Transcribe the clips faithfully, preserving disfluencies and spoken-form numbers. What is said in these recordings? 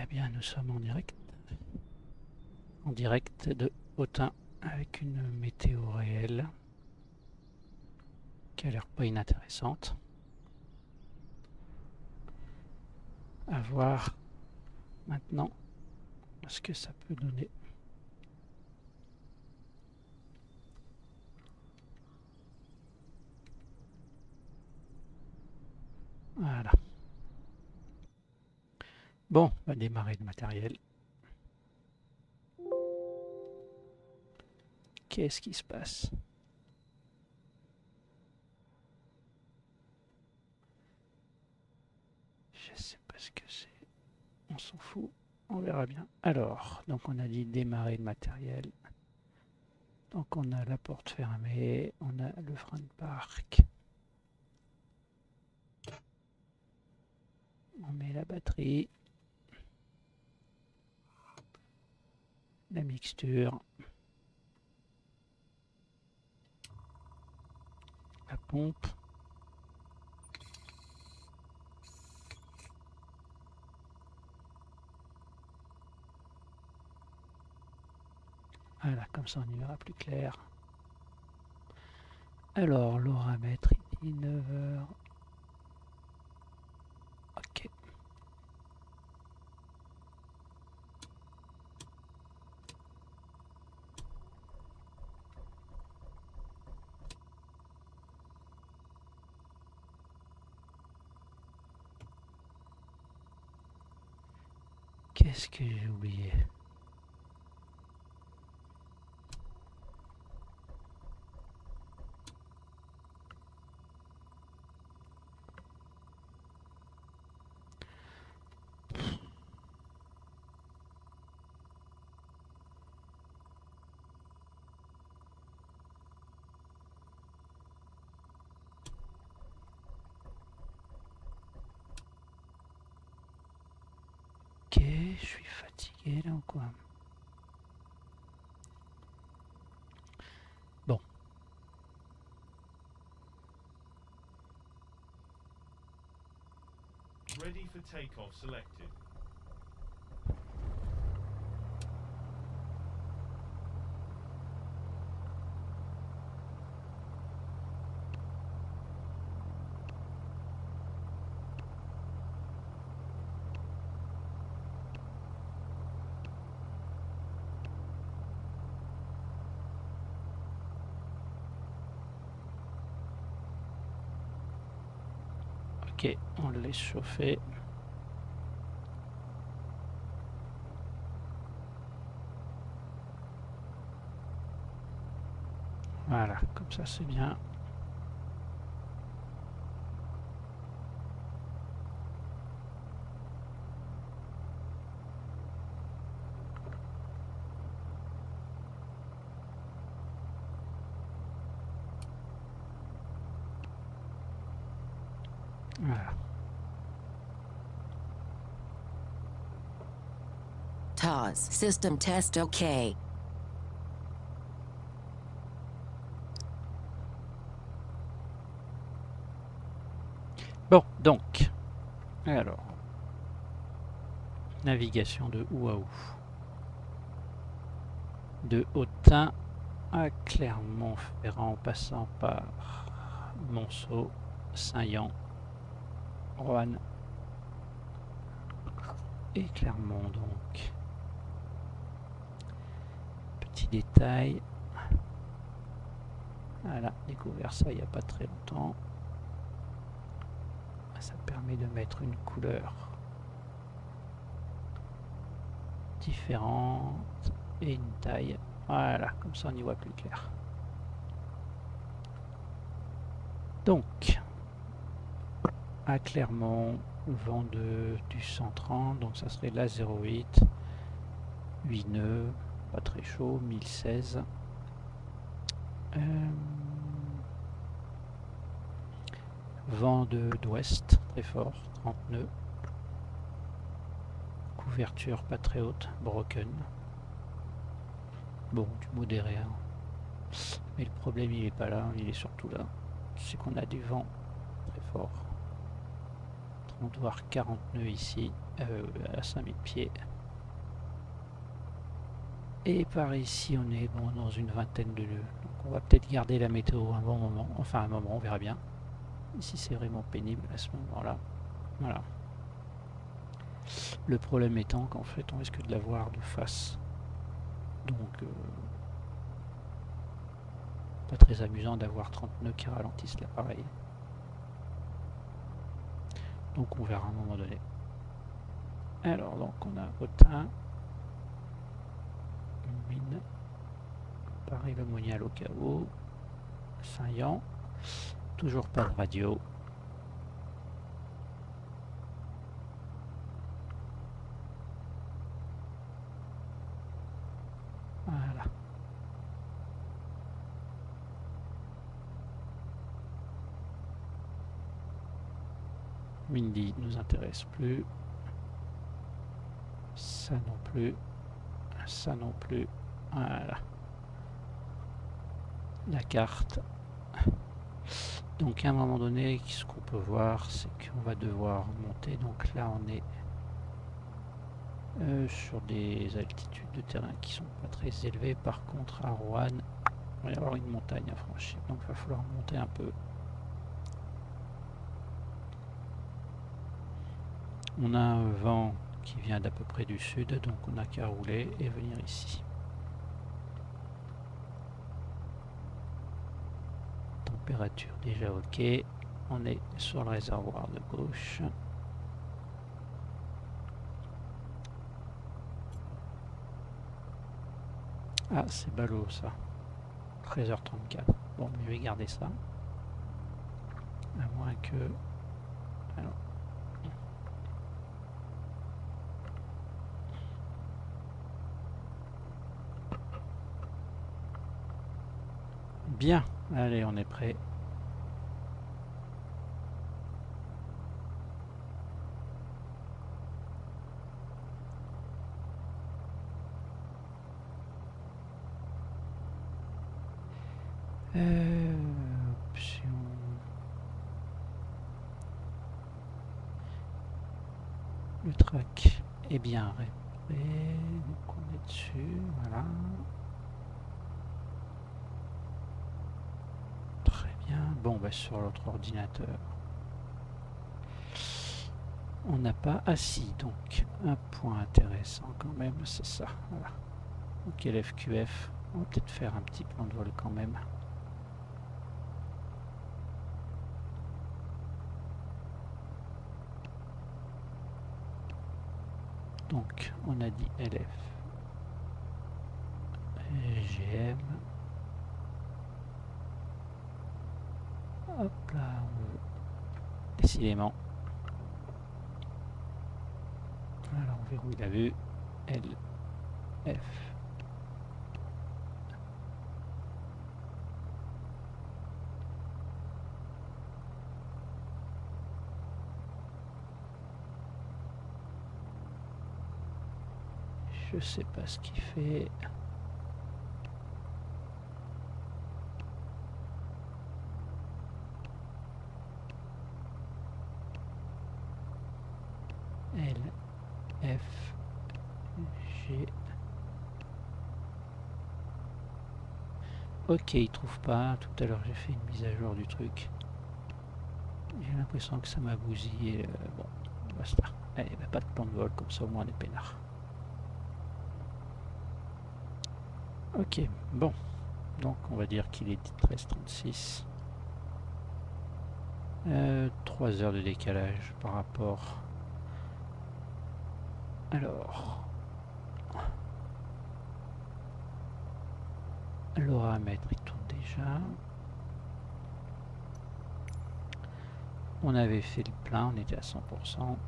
bien, nous sommes en direct. En direct de Autun avec une météo réelle qui a l'air pas inintéressante. À voir maintenant ce que ça peut donner. Voilà. Bon, on va démarrer le matériel. Qu'est-ce qui se passe? Je sais pas ce que c'est. On s'en fout. On verra bien. Alors, donc on a dit démarrer le matériel. Donc on a la porte fermée, on a le frein de parc. On met la batterie. La mixture. La pompe. Voilà, comme ça on y verra plus clair. Alors, l'oramètre, il dit neuf heures. Ok. Qu'est-ce que j'ai oublié? Ok, je suis fatigué là ou quoi? Bon. Ready for takeoff selected. Ok, on le laisse chauffer. Voilà, comme ça c'est bien. Voilà. T A S, system test OK. Bon, donc, alors, navigation de où à où? De Autun à Clermont-Ferrand, en passant par Monceau, Saint-Yan, Roanne et Clermont, donc. Petit détail. Voilà, découvert ça il n'y a pas très longtemps. Ça permet de mettre une couleur différente et une taille. Voilà, comme ça on y voit plus clair. Donc, à Clermont, vent de, du cent trente, donc ça serait la zéro huit, huit nœuds, pas très chaud, mille seize. Euh, vent de d'ouest, très fort, trente nœuds. Couverture pas très haute, broken. Bon, du modéré. Hein. Mais le problème il est pas là, il est surtout là. C'est qu'on a du vent très fort. font devoir quarante nœuds ici, euh, à cinq mille pieds. Et par ici, on est bon dans une vingtaine de nœuds. Donc on va peut-être garder la météo un bon moment, enfin un moment, on verra bien. Ici c'est vraiment pénible à ce moment-là. Voilà. Le problème étant qu'en fait on risque de l'avoir de face. Donc euh, pas très amusant d'avoir trente nœuds qui ralentissent l'appareil. Donc on verra à un moment donné. Alors donc on a Autun, mine, Paris le Monial au cas où, Saint-Yan, toujours pas de radio. Voilà. Windy nous intéresse plus. Ça non plus. Ça non plus. Voilà. La carte. Donc à un moment donné, ce qu'on peut voir, c'est qu'on va devoir monter. Donc là, on est euh, sur des altitudes de terrain qui sont pas très élevées. Par contre, à Rouen, il va y avoir une montagne à franchir. Donc il va falloir monter un peu. On a un vent qui vient d'à peu près du sud, donc on n'a qu'à rouler et venir ici. Température déjà ok. On est sur le réservoir de gauche. Ah, c'est ballot ça. treize heures trente-quatre. Bon, mais je vais garder ça. À moins que... Alors... Bien, allez, on est prêt. Euh, option. Le track est bien réparé, donc on est dessus, voilà. Très bien. Bon, bah, sur l'autre ordinateur, on n'a pas assis, donc un point intéressant quand même, c'est ça. Voilà. Ok, L F Q F, on va peut-être faire un petit plan de vol quand même. Donc, on a dit L F, G M. Hop là, on veut décidément. Alors, on verrouille la vue. L, F. Je sais pas ce qu'il fait. L, F, G. Ok, il trouve pas. Tout à l'heure, j'ai fait une mise à jour du truc. J'ai l'impression que ça m'a bousillé. Euh, bon, basta. Allez, bah, pas de plan de vol, comme ça au moins on est peinard. Ok, bon. Donc on va dire qu'il est treize heures trente-six. Euh, trois heures de décalage par rapport... Alors... L'oramètre il tourne déjà. On avait fait le plein, on était à cent pour cent.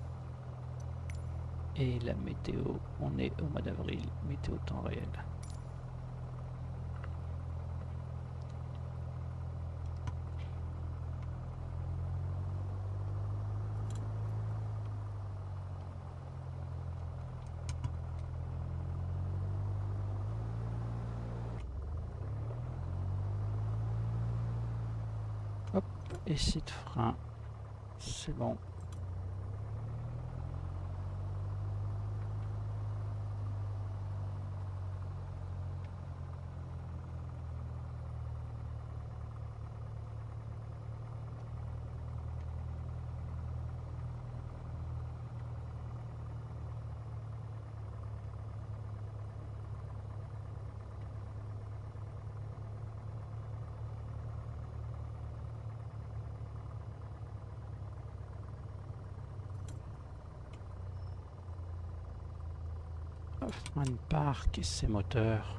Et la météo, on est au mois d'avril, météo temps réel. Hop, essai de frein, c'est bon. Hoffman Park et ses moteurs.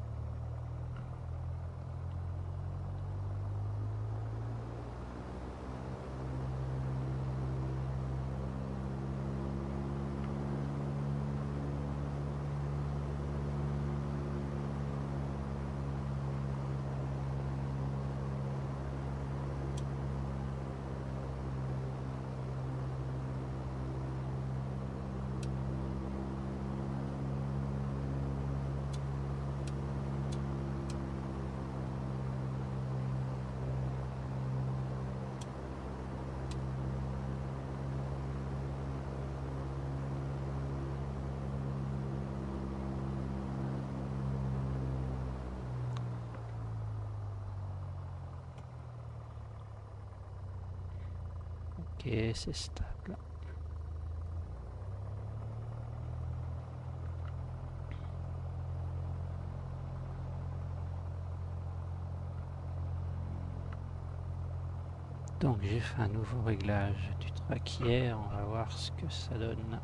Ok, c'est stable. Donc j'ai fait un nouveau réglage du traquier, on va voir ce que ça donne.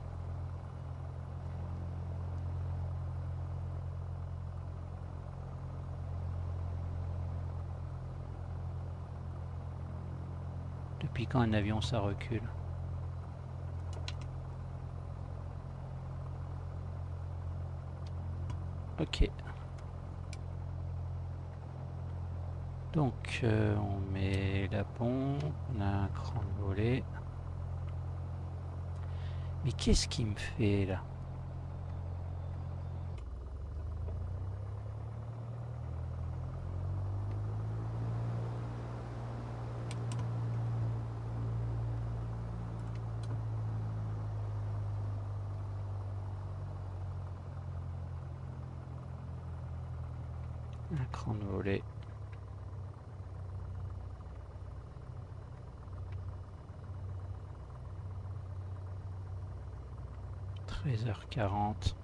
Depuis quand un avion ça recule? Ok. Donc euh, on met la pompe, on a un cran de volet. Mais qu'est-ce qu'il me fait là? Un cran de volet. treize heures quarante.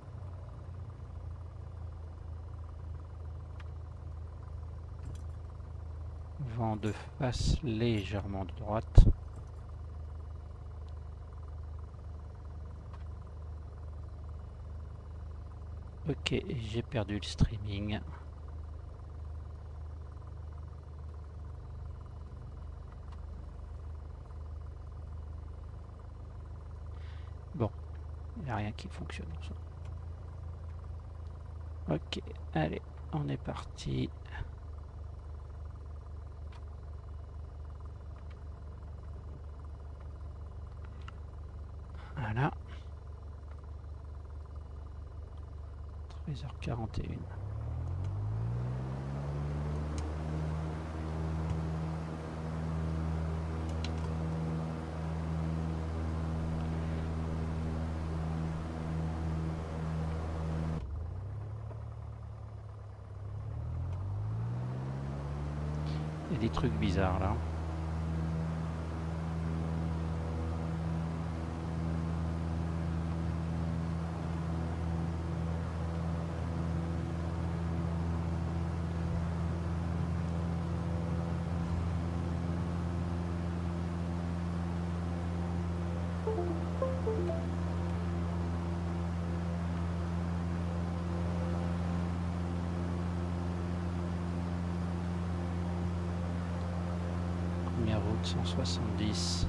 Vent de face légèrement de droite. Ok, j'ai perdu le streaming. Bon, il n'y a rien qui fonctionne. Ok, allez, on est parti. Voilà. treize heures quarante et une. Il y a des trucs bizarres là. Première route cent soixante-dix.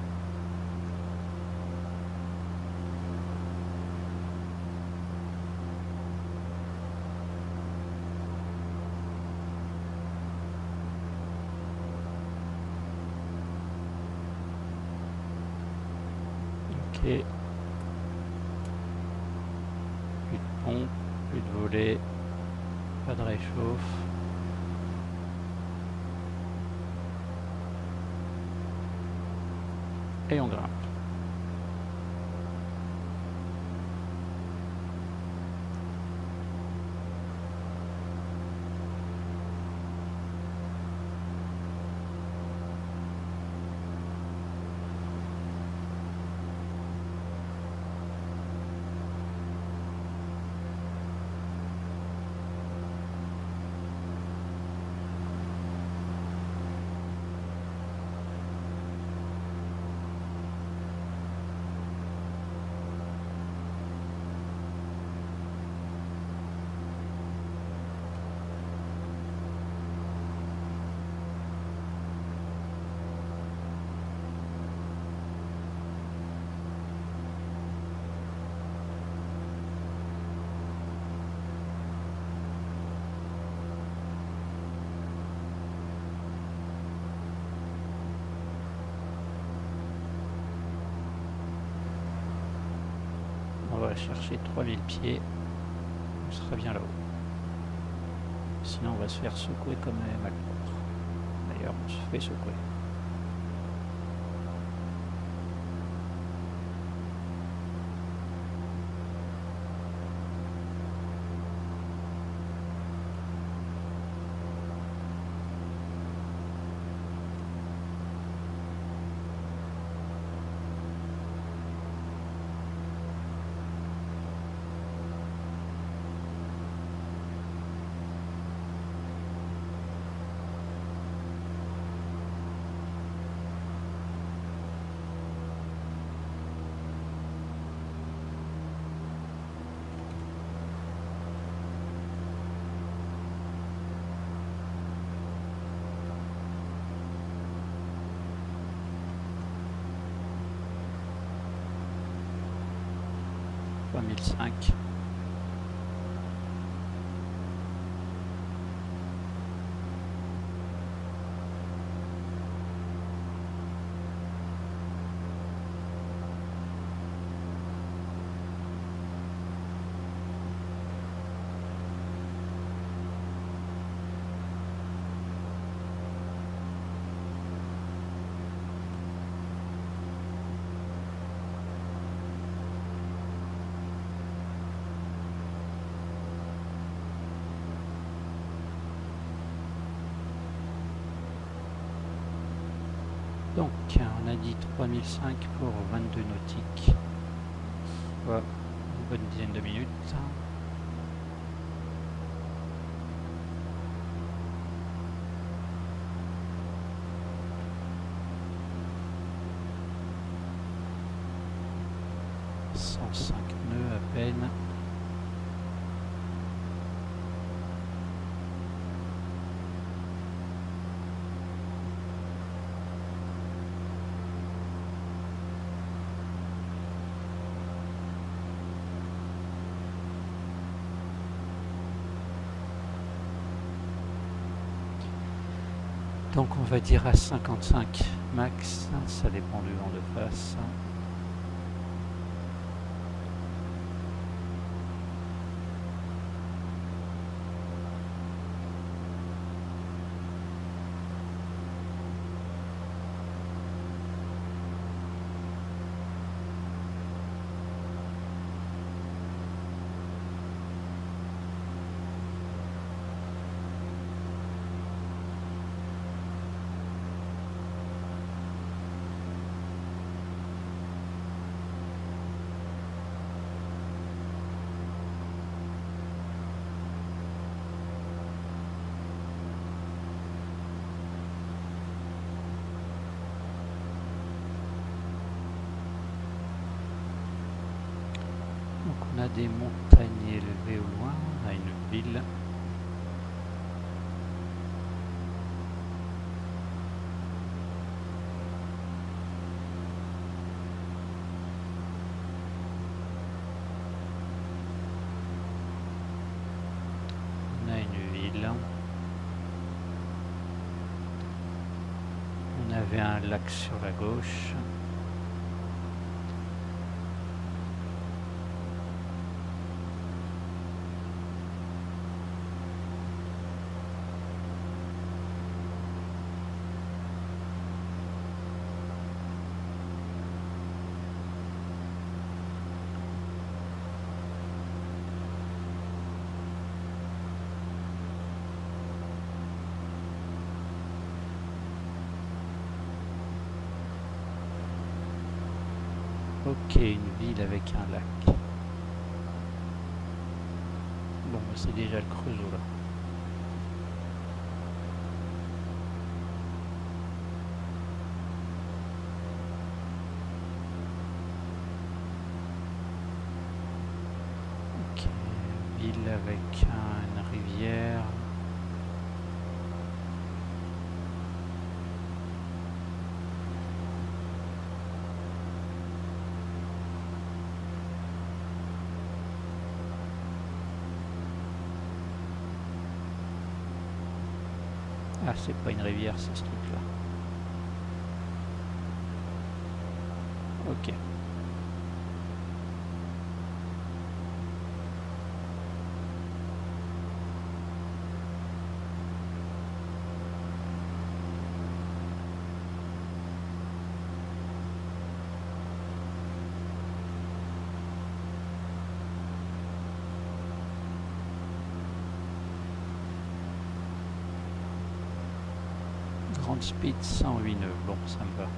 Ok. Plus de pompe, plus de volet, pas de réchauffe. Et on grimpe. va chercher trois mille pieds. On sera bien là-haut. Sinon on va se faire secouer comme un malpropre. D'ailleurs on se fait secouer. trois mille cinq. Donc, on a dit trois mille cinq pour vingt-deux nautiques. Voilà, une bonne dizaine de minutes. cent cinq nœuds à peine. Donc on va dire à cinquante-cinq max, ça dépend du vent de face. Donc on a des montagnes élevées au loin, on a une ville. On a une ville. On avait un lac sur la gauche. Ok, une ville avec un lac. Bon, c'est déjà le Creusot là. Ok, ville avec une rivière. Ah, c'est pas une rivière, c'est ce truc-là. Ok. Ground speed cent huit nœuds. Bon, ça me va.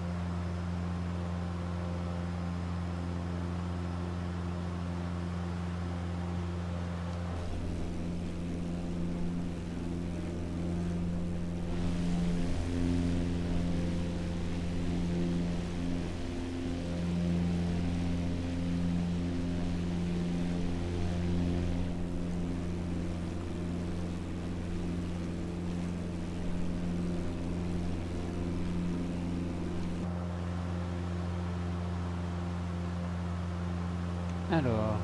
Alors, euh,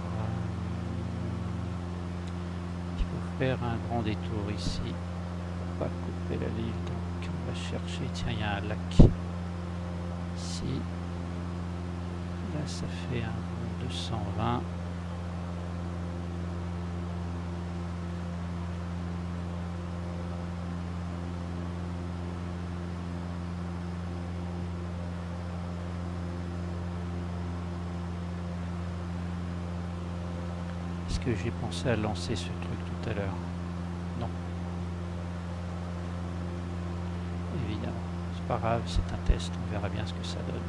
il faut faire un grand détour ici pour pas couper la ville. Donc on va chercher, tiens, il y a un lac ici. Là ça fait un deux cent vingt. Est-ce que j'ai pensé à lancer ce truc tout à l'heure? Non. Évidemment. C'est pas grave, c'est un test, on verra bien ce que ça donne.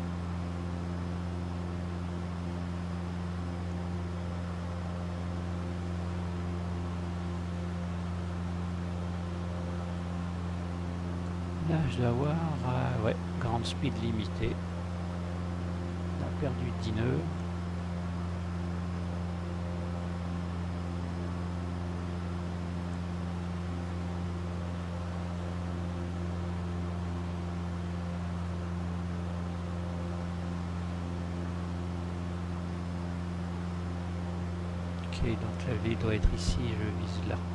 Là, je dois avoir, euh, ouais, Ground speed limité. On a perdu dix nœuds. Ok, donc la ville doit être ici et je vise là.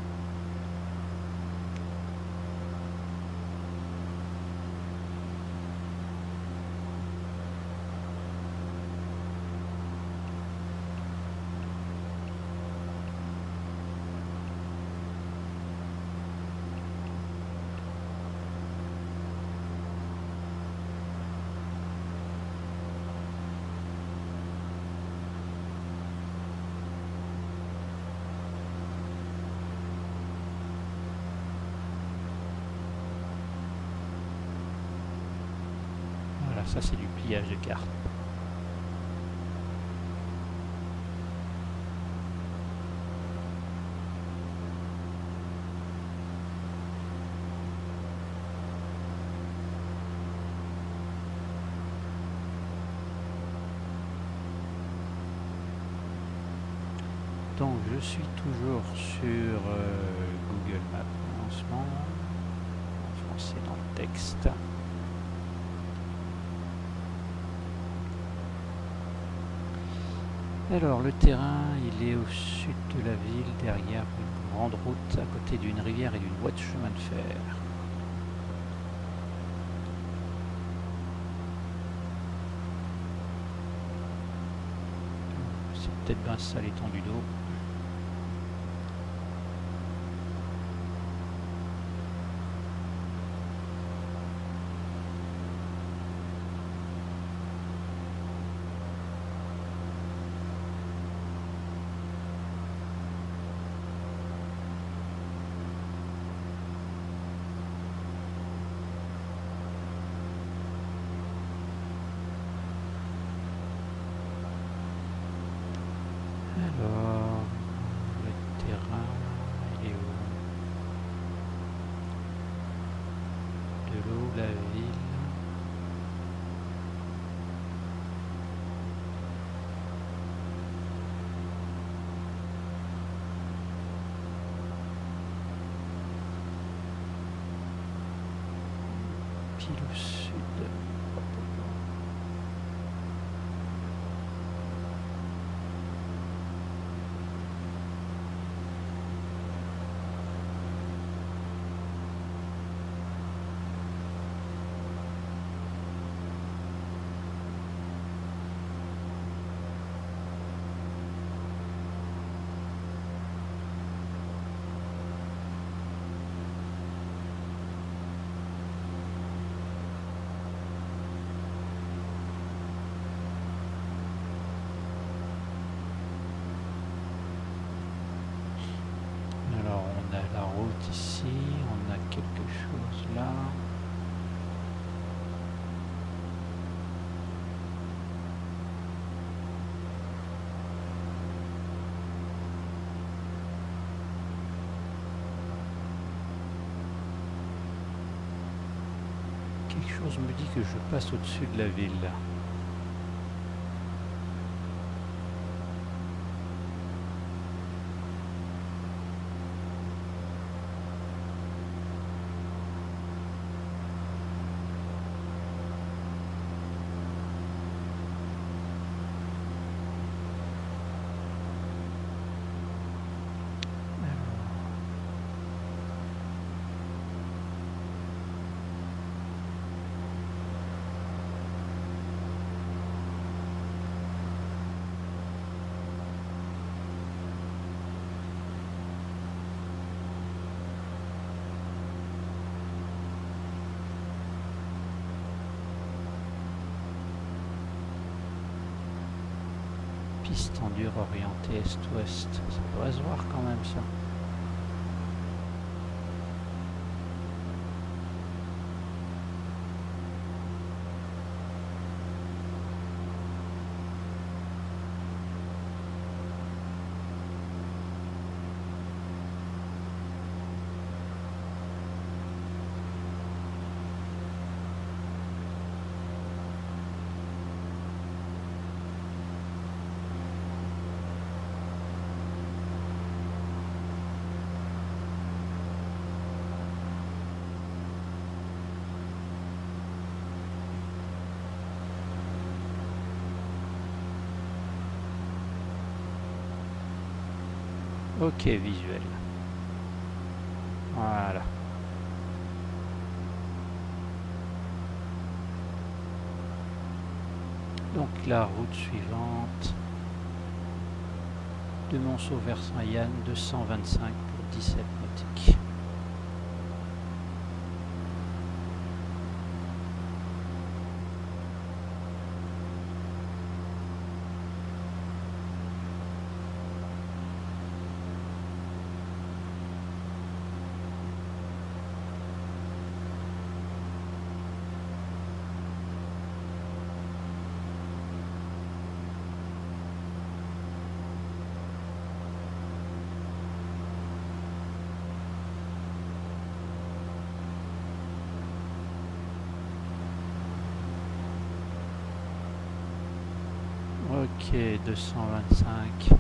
Ça c'est du pliage de carte. Donc je suis toujours sur euh, Google Maps en ce moment, en français dans le texte. Alors le terrain, il est au sud de la ville, derrière une grande route, à côté d'une rivière et d'une voie de chemin de fer. C'est peut-être bien ça l'étendue d'eau. Alors, le terrain, il est où? De l'eau, la ville. Pile au sud. chose me dit que je passe au-dessus de la ville. Piste en dur orientée est-ouest. Ça pourrait se voir quand même ça. Ok, visuel. Voilà. Donc la route suivante de Monceau vers Saint-Yann, deux cent vingt-cinq pour dix-sept nautiques. Ok, deux cent vingt-cinq.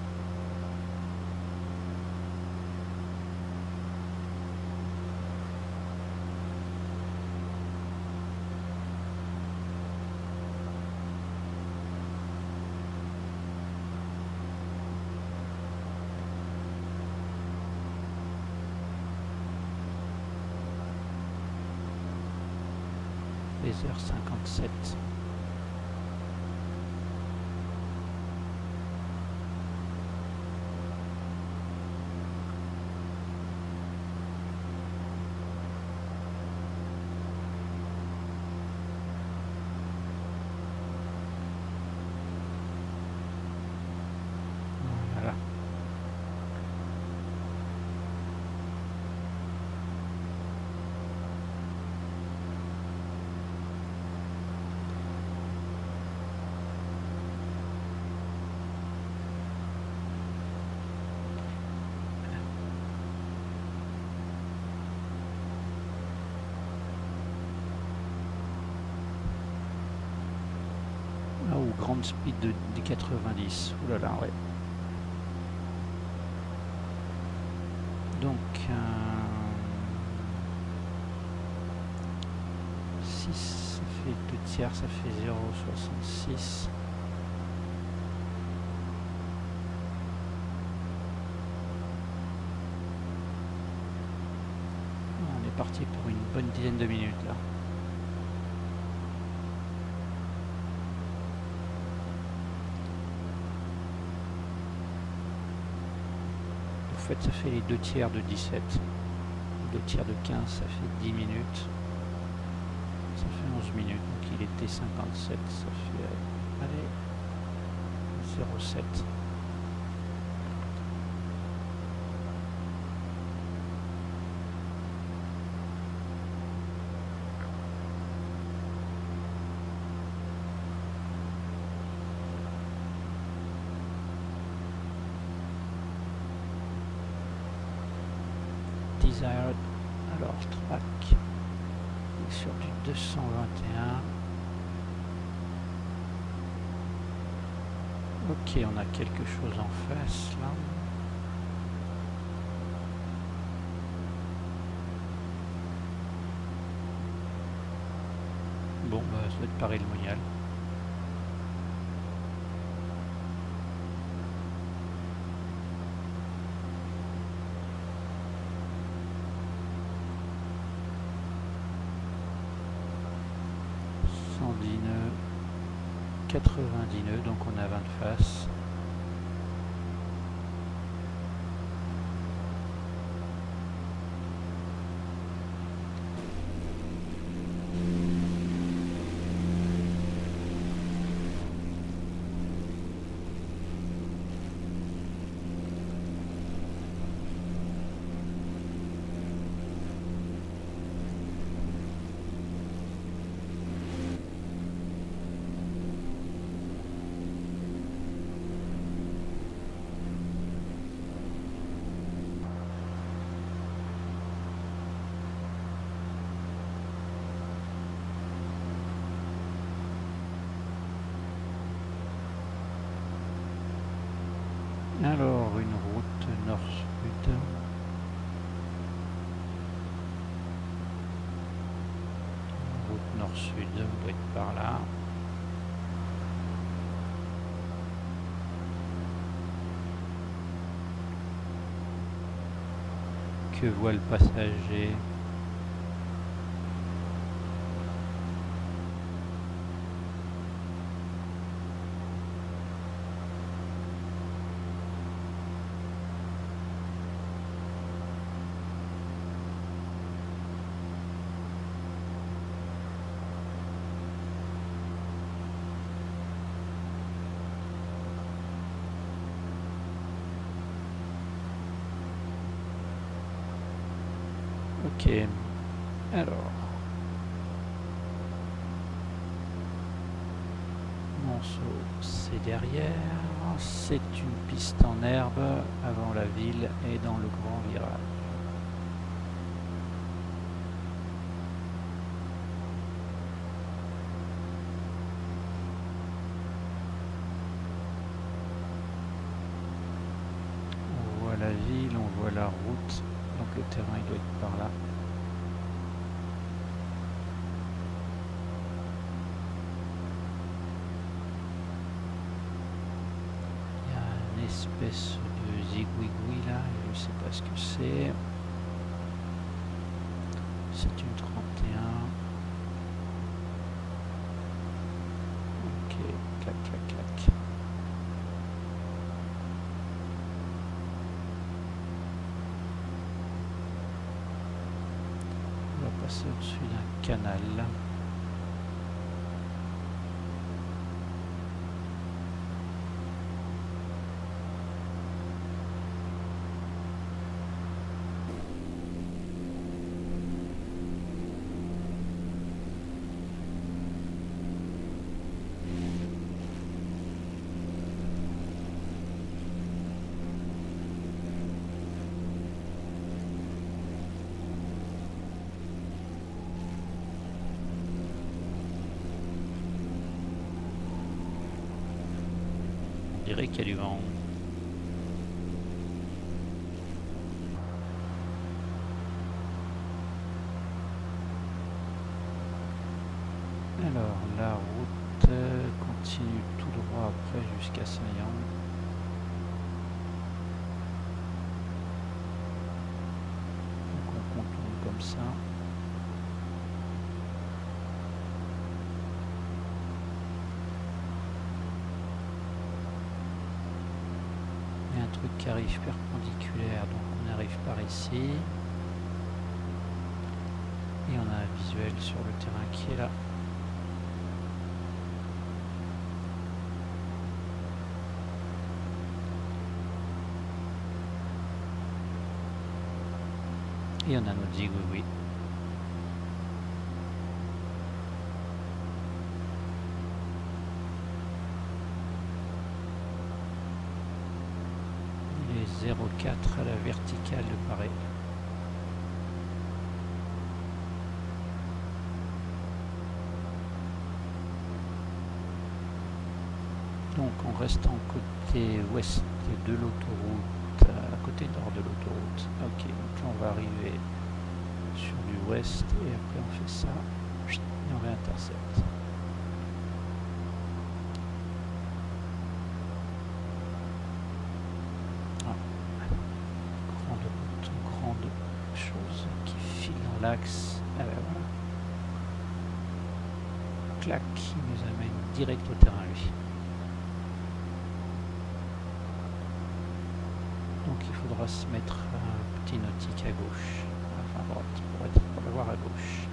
Les heures cinquante-sept. Voilà. Ah, ou grande speed de, de quatre-vingt-dix. Ouh là là, ouais. Donc, euh, six, ça fait deux tiers, ça fait zéro virgule soixante-six. On est parti pour une bonne dizaine de minutes là. En fait, ça fait les deux tiers de dix-sept. Deux tiers de quinze, ça fait dix minutes. Ça fait onze minutes, donc il était cinquante-sept, ça fait, euh, allez, zéro virgule sept. Desired, alors track sur du deux cent vingt et un. Ok, on a quelque chose en face là. Bon, bah, ça doit être Paris-le-Monial. cent dix nœuds, quatre-vingt-dix nœuds, donc on a vingt faces. Alors, une route nord-sud. Route nord-sud, on doit être par là. Que voit le passager? Ok, alors, Monceau c'est derrière, c'est une piste en herbe avant la ville et dans le grand virage. On voit la ville, on voit la route. Donc le terrain il doit être par là. Il y a une espèce de zigouigoui là, je ne sais pas ce que c'est. C'est une trente et un. Ok, clac clac clac. Passer au-dessus d'un canal. On dirait qu'il y a du vent. Alors la route continue tout droit après jusqu'à Saint-Yan. Donc on contourne comme ça. Truc qui arrive perpendiculaire, donc on arrive par ici et on a un visuel sur le terrain qui est là. Et on a notre zigouigoui. zéro quatre à la verticale de Paris. Donc en restant côté ouest de l'autoroute, à côté nord de l'autoroute. Ok, donc là on va arriver sur du ouest et après on fait ça et on réintercepte. Ah. Grande route, grande chose qui file dans l'axe. Ah ben voilà. Clac, il nous amène direct au terrain lui. Donc il faudra se mettre un petit nautique à gauche, enfin à droite, pour, être, pour l'avoir à gauche.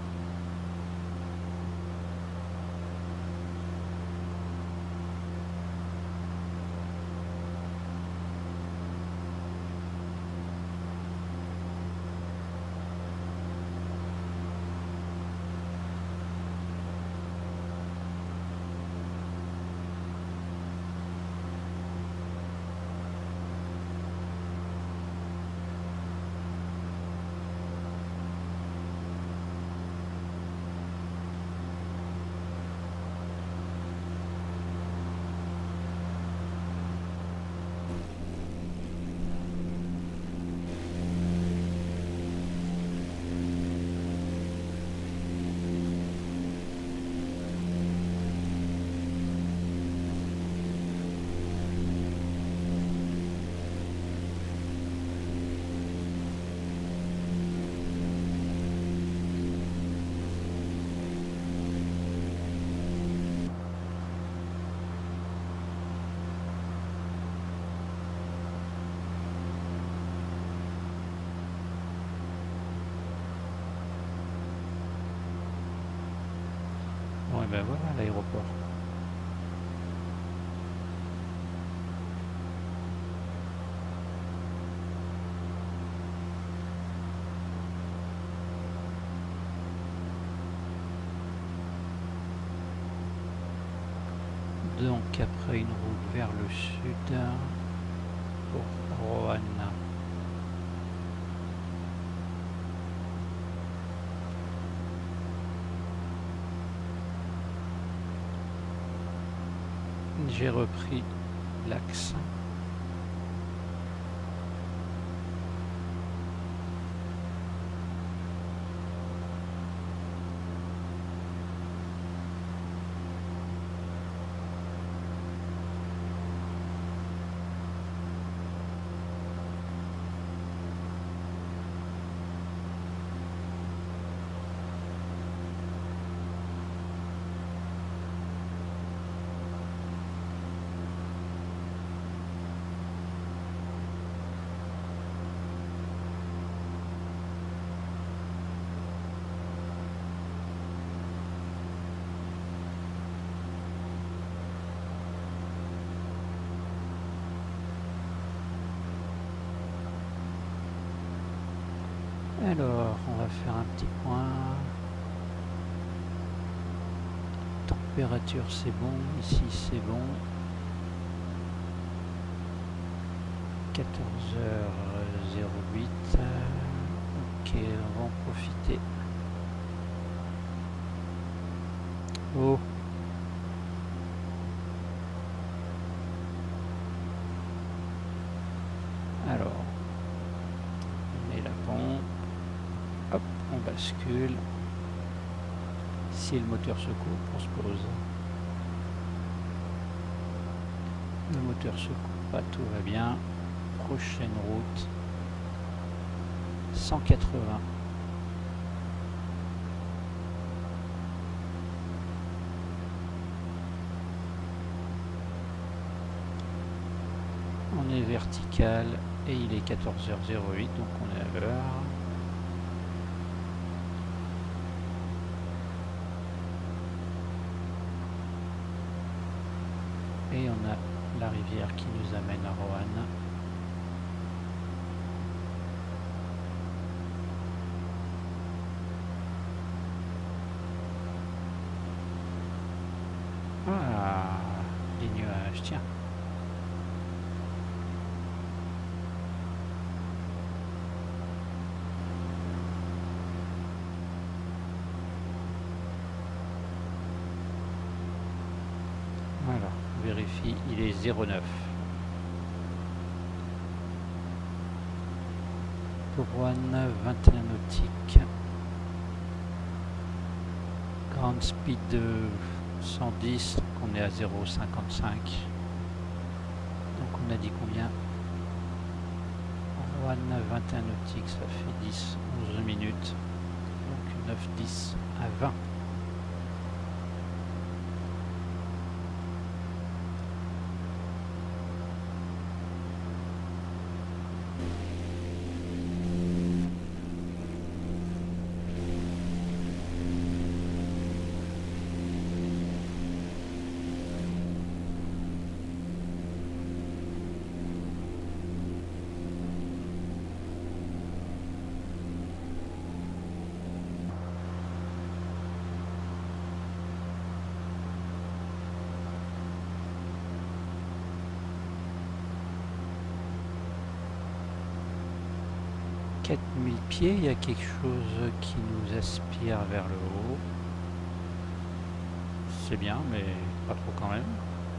Bon et ben voilà l'aéroport. Donc après une route vers le sud pour Roanne. J'ai repris l'axe. Alors, on va faire un petit point. Température, c'est bon. Ici, c'est bon. quatorze heures huit. Ok, on va en profiter. Oh. Alors, on met la pompe. Hop, on bascule. Si le moteur se coupe, on se pose. Le moteur se coupe pas, tout va bien. Prochaine route. cent quatre-vingts. On est vertical et il est quatorze heures huit, donc on est à l'heure. Et on a la rivière qui nous amène à Roanne. Ah, les nuages, tiens. Alors, vérifie, il est zéro neuf. Roanne, vingt et un nautiques. Ground speed de cent dix, donc on est à zéro virgule cinquante-cinq. Donc on a dit combien? Roanne, vingt et un nautiques, ça fait dix, onze minutes. Donc neuf, dix à vingt. quatre mille pieds, il y a quelque chose qui nous aspire vers le haut. C'est bien, mais pas trop quand même.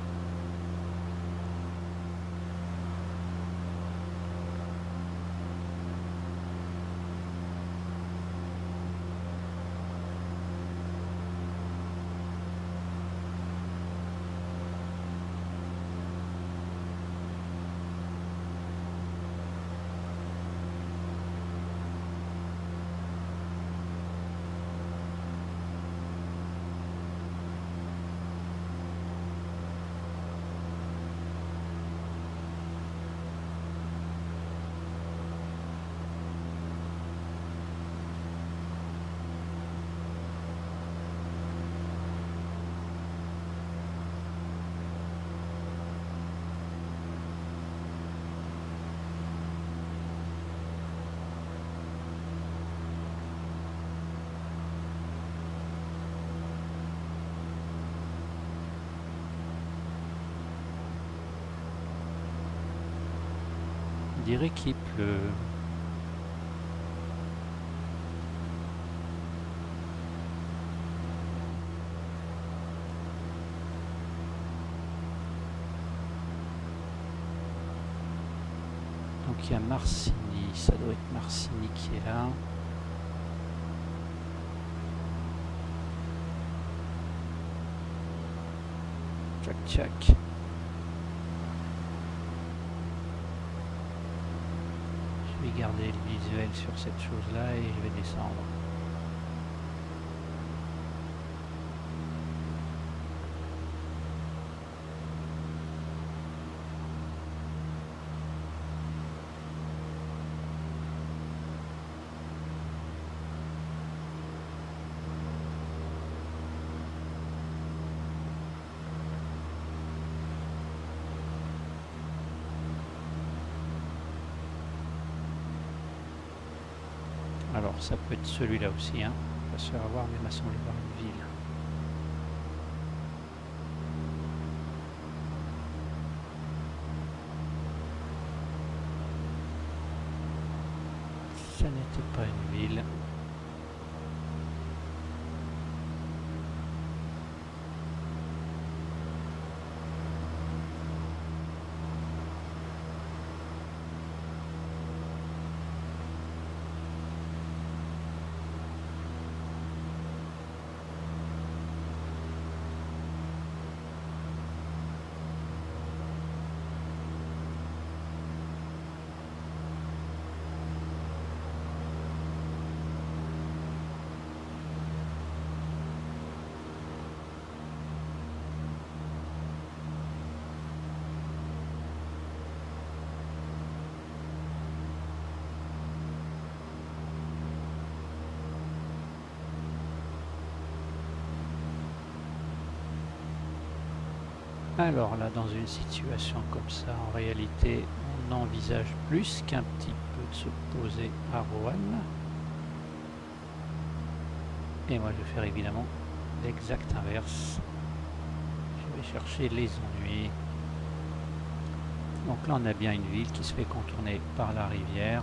Dire équipe le donc il y a Marcini, ça doit être Marcini qui est là. Tchac tchac. Je vais garder le visuel sur cette chose là et je vais descendre. Alors ça peut être celui-là aussi, hein. On va se faire avoir, mais il m'a semblé voir une ville. Ça n'était pas une ville. Alors là, dans une situation comme ça, en réalité, on envisage plus qu'un petit peu de se poser à Roanne. Et moi, je vais faire évidemment l'exact inverse. Je vais chercher les ennuis. Donc là, on a bien une ville qui se fait contourner par la rivière.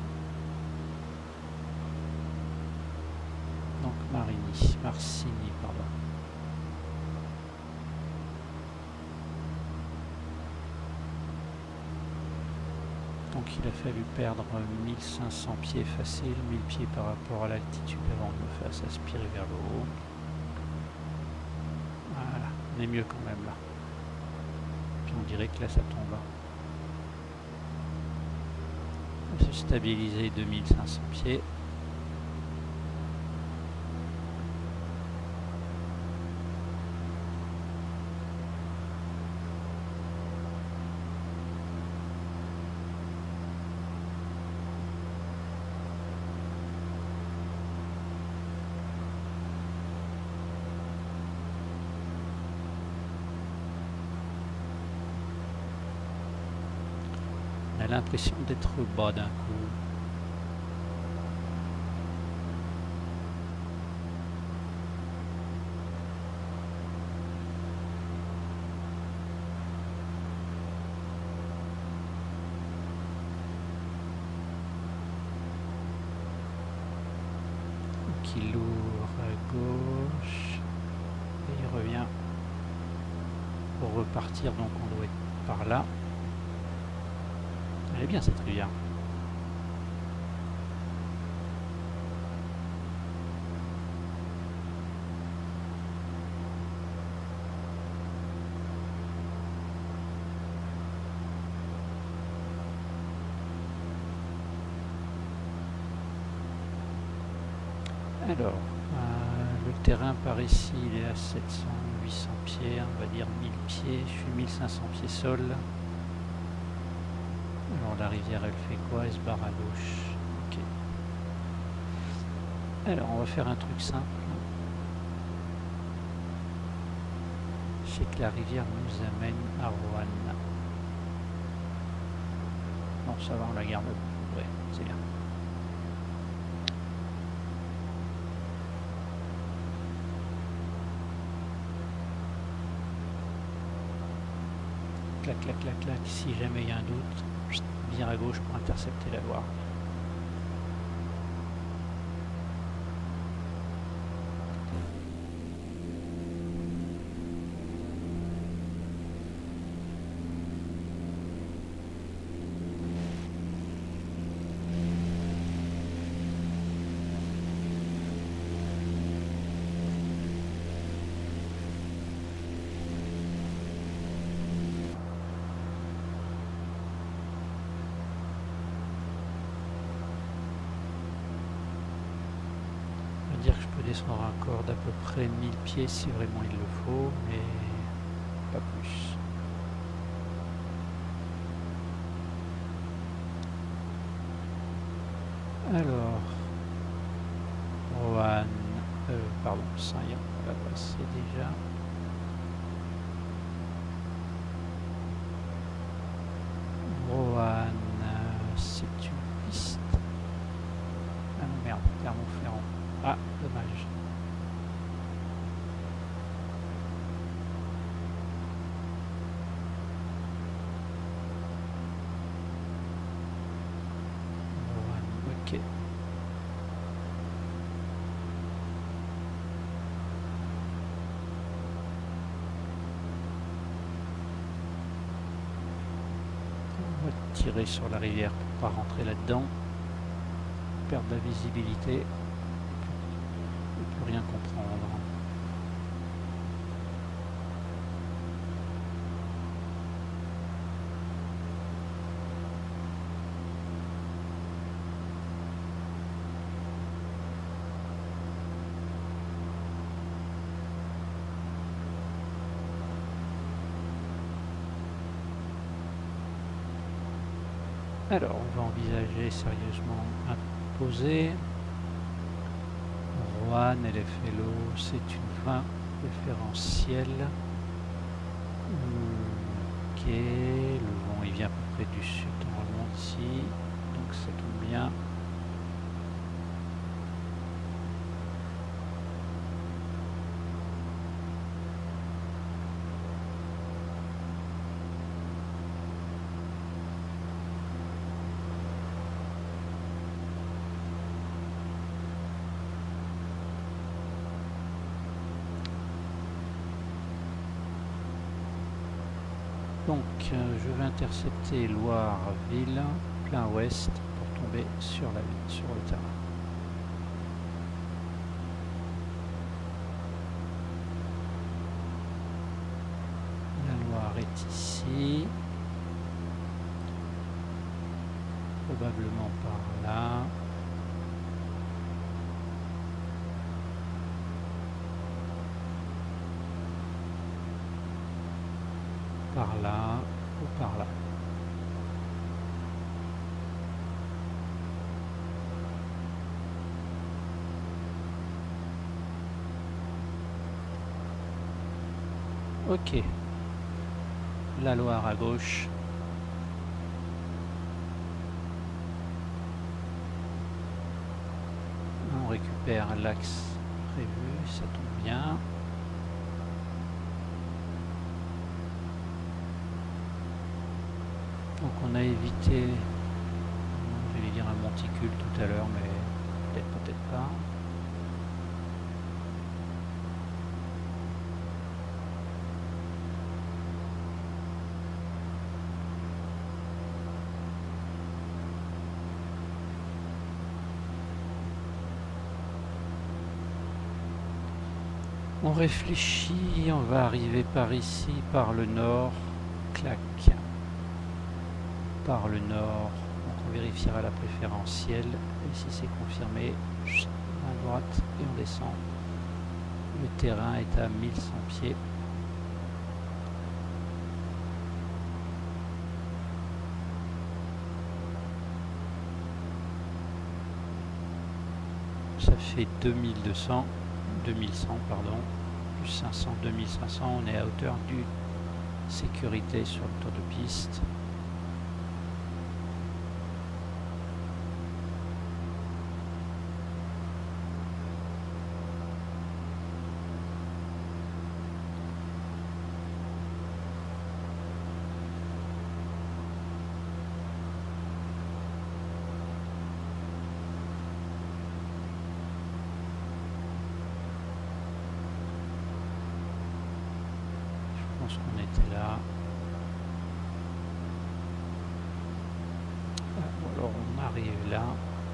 Donc Marini, Marcini, pardon. Donc il a fallu perdre mille cinq cents pieds faciles, mille pieds par rapport à l'altitude avant de me faire s'aspirer vers le haut. Voilà, on est mieux quand même là. Puis on dirait que là ça tombe. On va se stabiliser deux mille cinq cents pieds. On a l'impression d'être bas d'un coup. Qui l'ouvre à gauche et il revient pour repartir, donc on doit être par là. Elle est bien cette rivière. Alors, euh, le terrain par ici, il est à sept cents, huit cents pieds, on va dire mille pieds. Je suis mille cinq cents pieds sol. Alors la rivière, elle fait quoi? Elle se barre à gauche. Ok. Alors, on va faire un truc simple. Je sais que la rivière nous amène à Roanne. Non, ça va, on la garde. Ouais, c'est bien. Clac, clac, clac, clac. Si jamais il y a un doute, vire à gauche pour intercepter la Loire. Dire que je peux descendre encore d'à peu près mille pieds si vraiment il le faut, mais pas plus. Alors, Roanne, euh, pardon, Saint-Yan, on va passer déjà. Roanne, euh, c'est une piste. Ah non, merde, Clermont-Ferrand. Ah, dommage. Ok. On va tirer sur la rivière pour pas rentrer là-dedans. Perdre la visibilité. Rien comprendre. Alors, on va envisager sérieusement un posé. Roanne et les Fellows, c'est une fin référentielle. Ok, le vent il vient à peu près du sud normalement ici, donc ça tombe bien. Donc, euh, je vais intercepter Loire-Ville. plein ouest pour tomber sur, la, sur le terrain. La Loire est ici. Probablement par là. Par là ou par là. Ok. La Loire à gauche. On récupère l'axe prévu, ça tombe bien. Donc on a évité, j'allais dire un monticule tout à l'heure, mais peut-être peut-être pas. On réfléchit, on va arriver par ici, par le nord, clac. Par le nord, donc on vérifiera la préférentielle, et si c'est confirmé, à droite et on descend. Le terrain est à mille cent pieds. Ça fait deux mille deux cents, deux mille cent pardon, plus cinq cents, deux mille cinq cents, on est à hauteur du sécurité sur le tour de piste. Je pense qu'on était là. Alors on arrive là.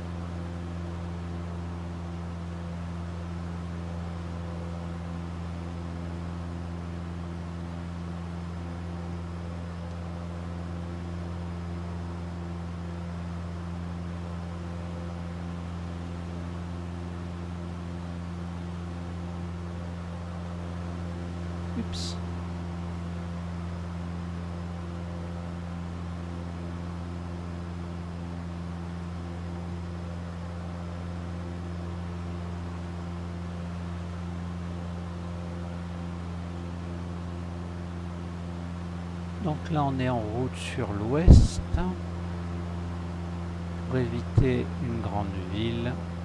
Oups. Donc là on est en route sur l'ouest pour éviter une grande ville.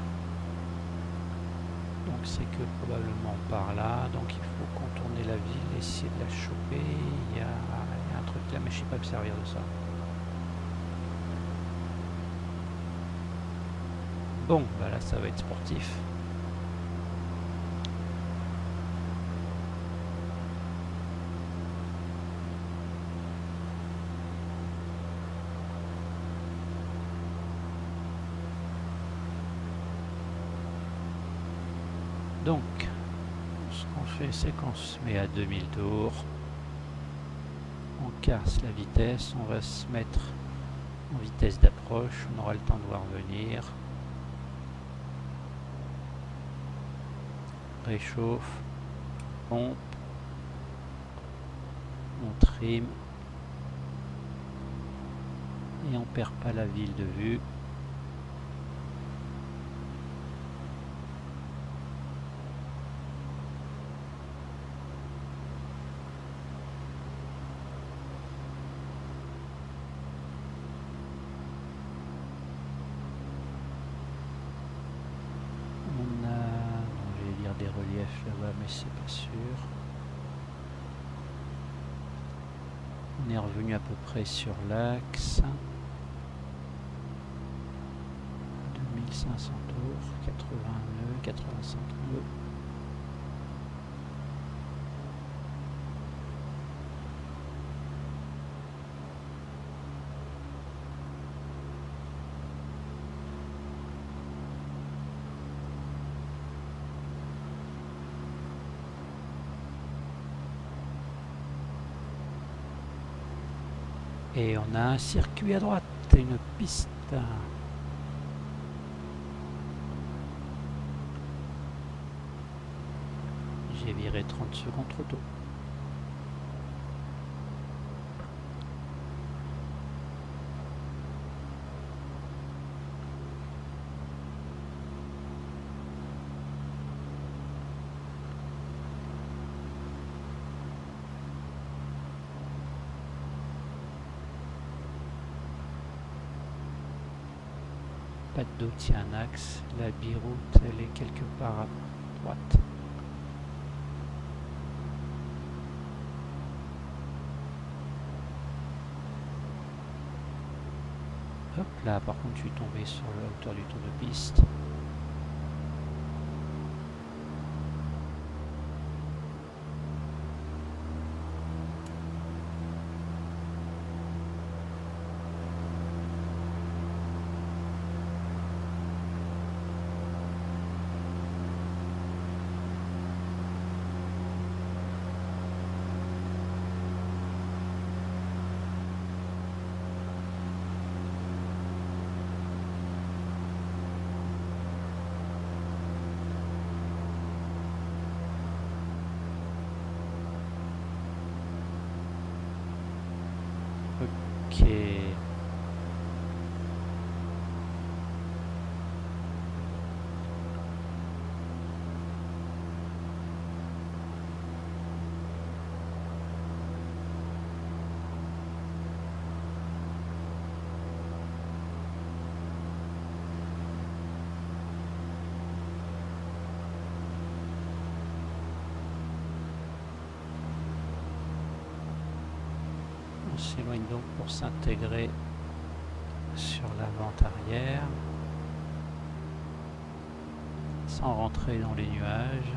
Donc c'est que probablement par là. Donc il faut contourner la ville, essayer de la choper. Il y a, il y a un truc là mais je ne sais pas me servir de ça. Bon, bah là ça va être sportif. Donc, ce qu'on fait, c'est qu'on se met à deux mille tours. On casse la vitesse, on va se mettre en vitesse d'approche, on aura le temps de voir venir. Réchauffe, pompe, on trim et on perd pas la ville de vue. Des reliefs là-bas, mais c'est pas sûr. On est revenu à peu près sur l'axe. deux mille cinq cents tours, quatre-vingts nœuds, quatre-vingt-cinq nœuds. Et on a un circuit à droite, une piste. J'ai viré trente secondes trop tôt. Pas de doute, il y a un axe. La biroute, elle est quelque part à droite. Hop là, par contre, je suis tombé sur la hauteur du tour de piste. Ok. On s'éloigne donc pour s'intégrer sur la vente arrière sans rentrer dans les nuages.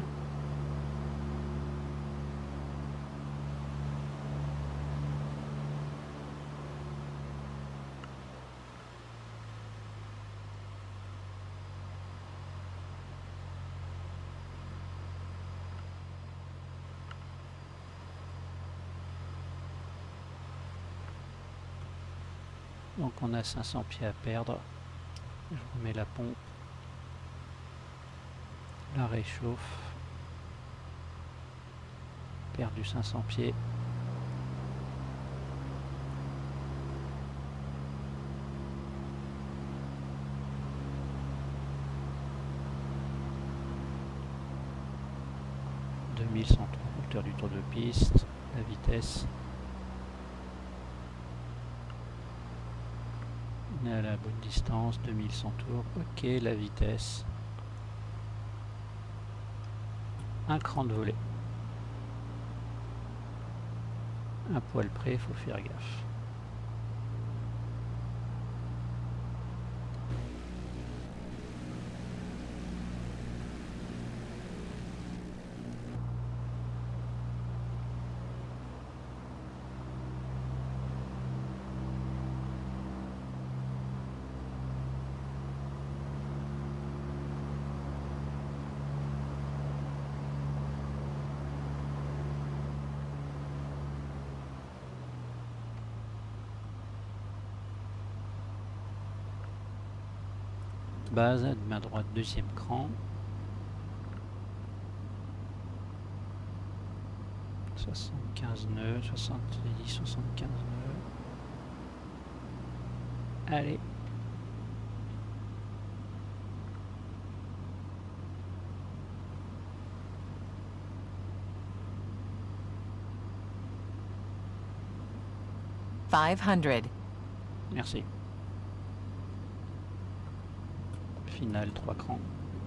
Donc on a cinq cents pieds à perdre. Je remets la pompe, la réchauffe, perdu cinq cents pieds. deux mille cent trois, hauteur du tour de piste, la vitesse. On est à la bonne distance, deux mille cent tours. Ok, la vitesse. Un cran de volet. Un poil près, il faut faire gaffe. Base, de main droite, deuxième cran. soixante-quinze nœuds, soixante-dix, soixante-quinze nœuds. Allez. five hundred. Merci. Finale, trois crans.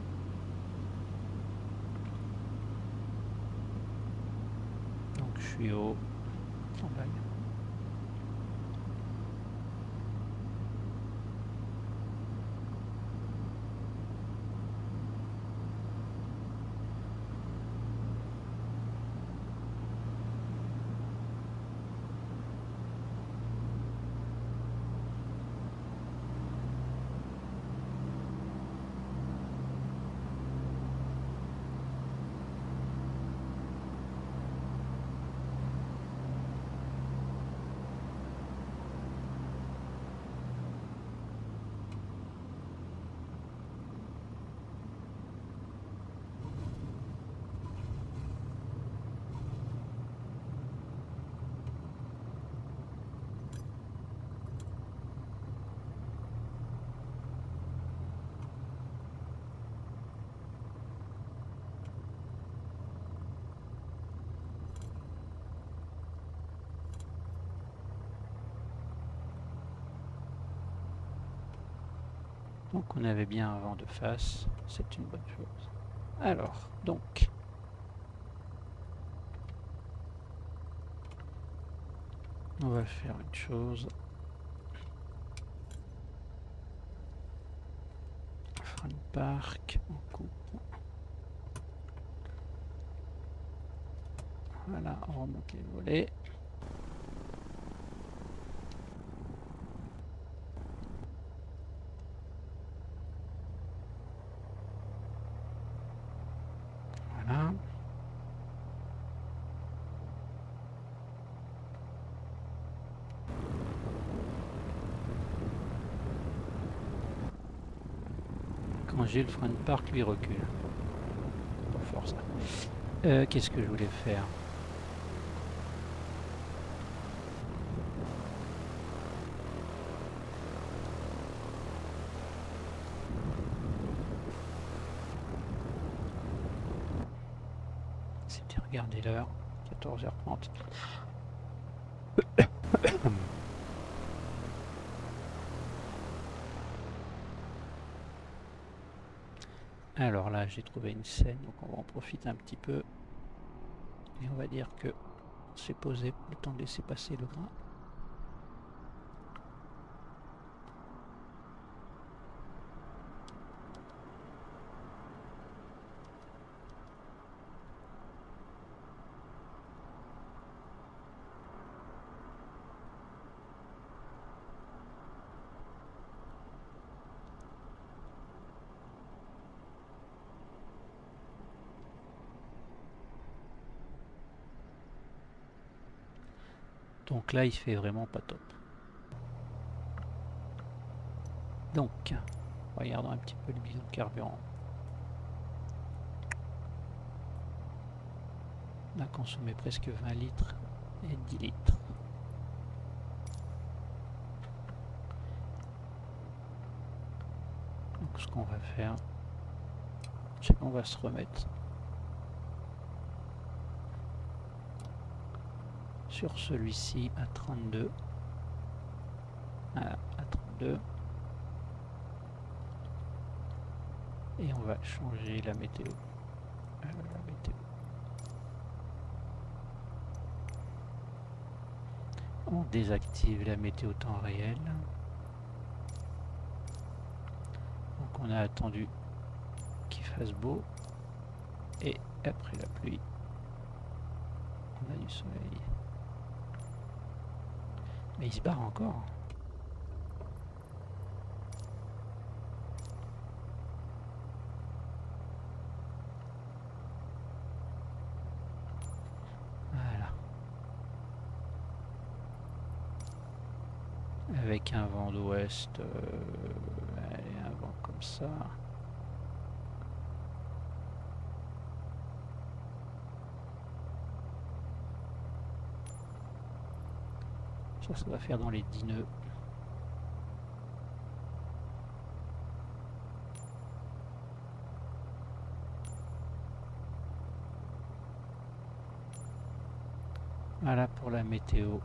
Donc je suis au en vague. Donc on avait bien un vent de face, c'est une bonne chose. Alors, donc... on va faire une chose. Front Park, on coupe. Voilà, on remonte les volets. Voilà. Quand j'ai le front park, lui recule. Pas fort ça. Euh, Qu'est-ce que je voulais faire? C'était regarder l'heure, quatorze heures trente. Alors là, j'ai trouvé une scène, donc on va en profiter un petit peu. Et on va dire que c'est posé le temps de laisser passer le grain. Donc là, il fait vraiment pas top. Donc, regardons un petit peu le bilan de carburant. On a consommé presque vingt litres et dix litres. Donc ce qu'on va faire, c'est qu'on va se remettre sur celui-ci à trente-deux. Voilà, à trente-deux. Et on va changer la météo. Euh, la météo. On désactive la météo temps réel. Donc on a attendu qu'il fasse beau. Et après la pluie, on a du soleil. Mais il se barre encore. Voilà. Avec un vent d'ouest, euh, allez, un vent comme ça. Ça, ça va faire dans les dix nœuds. Voilà pour la météo.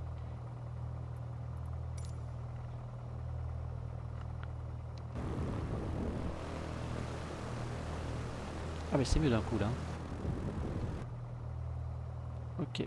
Ah mais c'est mieux d'un coup là. Ok.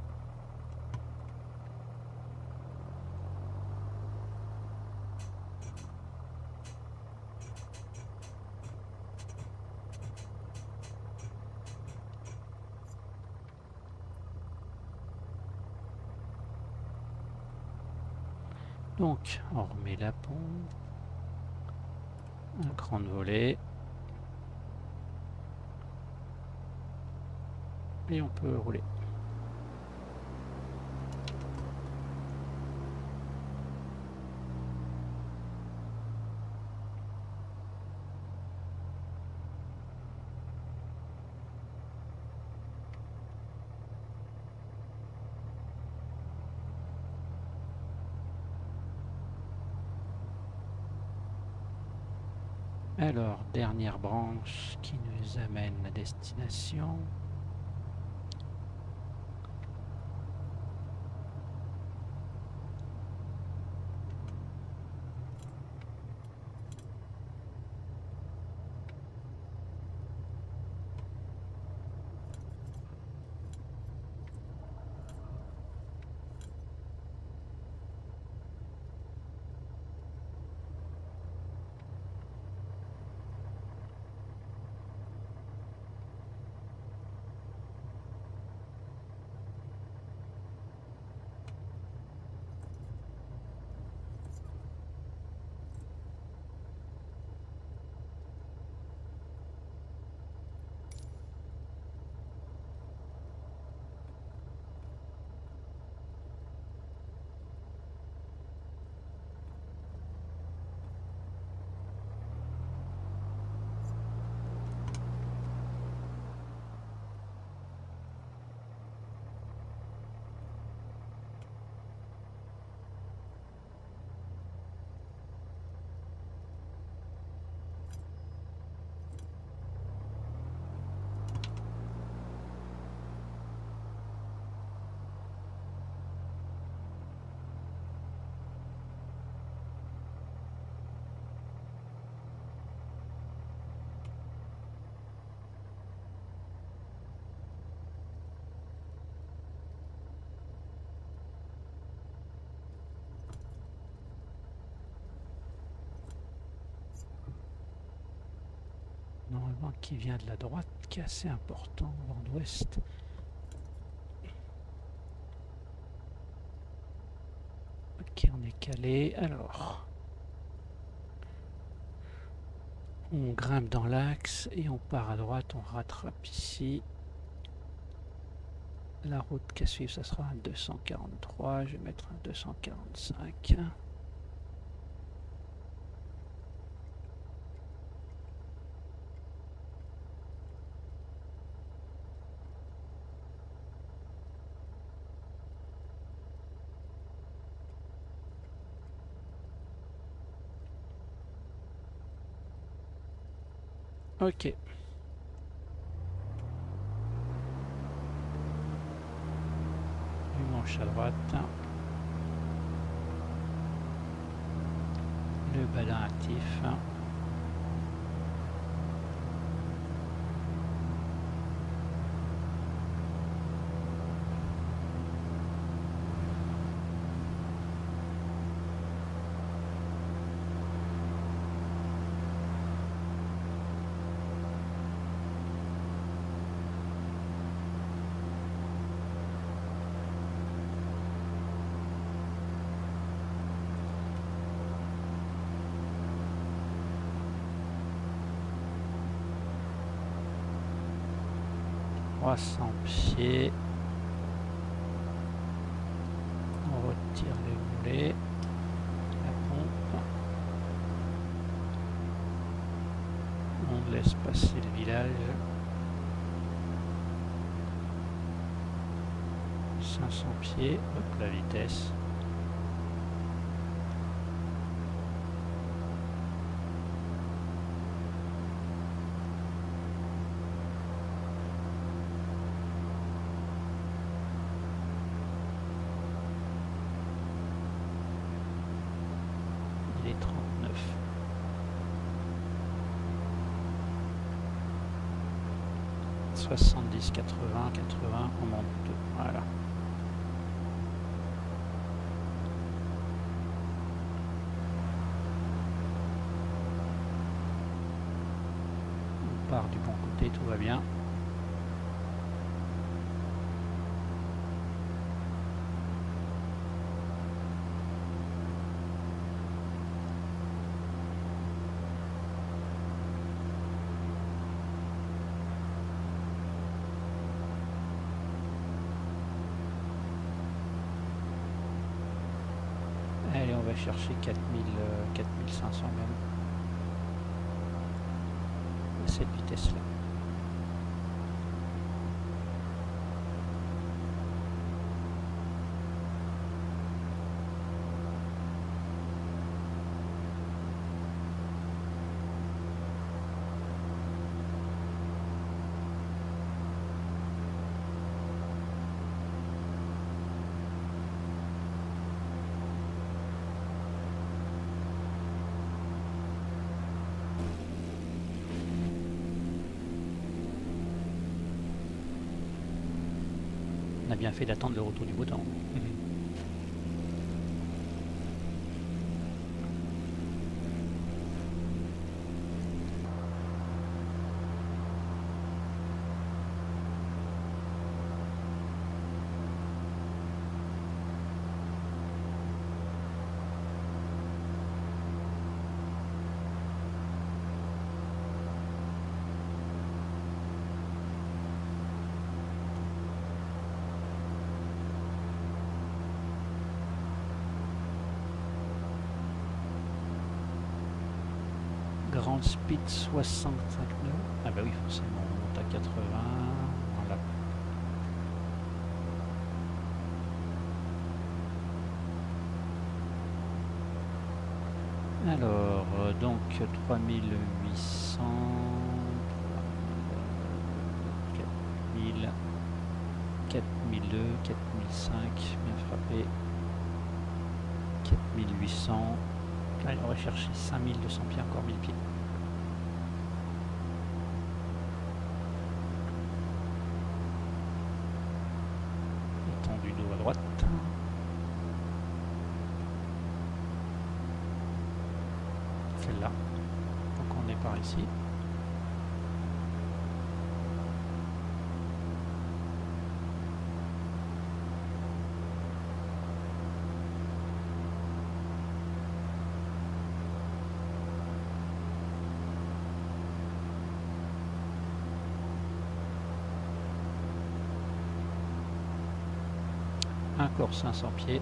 Donc, on remet la pompe. Un cran de volée. Et on peut rouler. Alors, dernière branche qui nous amène à destination. normalement qui vient de la droite, qui est assez important, vent d'ouest. Ok, on est calé. Alors, on grimpe dans l'axe et on part à droite, on rattrape ici. La route qu'à suivre, ça sera un deux cent quarante-trois, je vais mettre un deux cent quarante-cinq. Ok. Manche à droite. Le ballon actif. trois cents pieds. On retire les moulets. La pompe. On laisse passer le village. cinq cents pieds. Hop, la vitesse. soixante-dix, quatre-vingts, quatre-vingts, on monte, voilà. On part du bon côté, tout va bien. Allez, on va chercher quatre mille, quatre mille cinq cents même. À cette vitesse-là. On a bien fait d'attendre le retour du beau temps. Grand speed soixante-cinq nœuds. Ah bah oui, forcément, on monte à quatre-vingts. Voilà. Alors, euh, donc trois mille huit cents, quatre mille, quatre mille deux, quatre mille cinq, bien frappé, quatre mille huit cents. Allez, on va chercher cinq mille deux cents pieds, encore mille pieds. Étendu d'eau à droite. Celle-là. Donc on est par ici. Encore cinq cents pieds.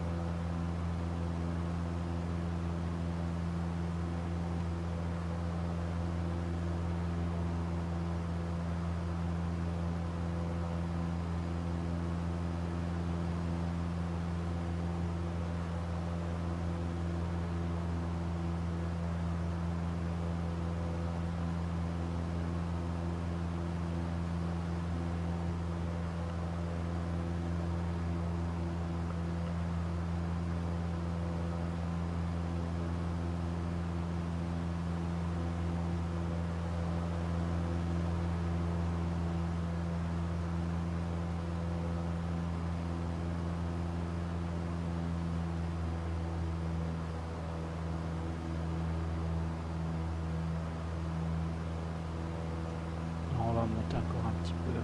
On va monter encore un petit peu.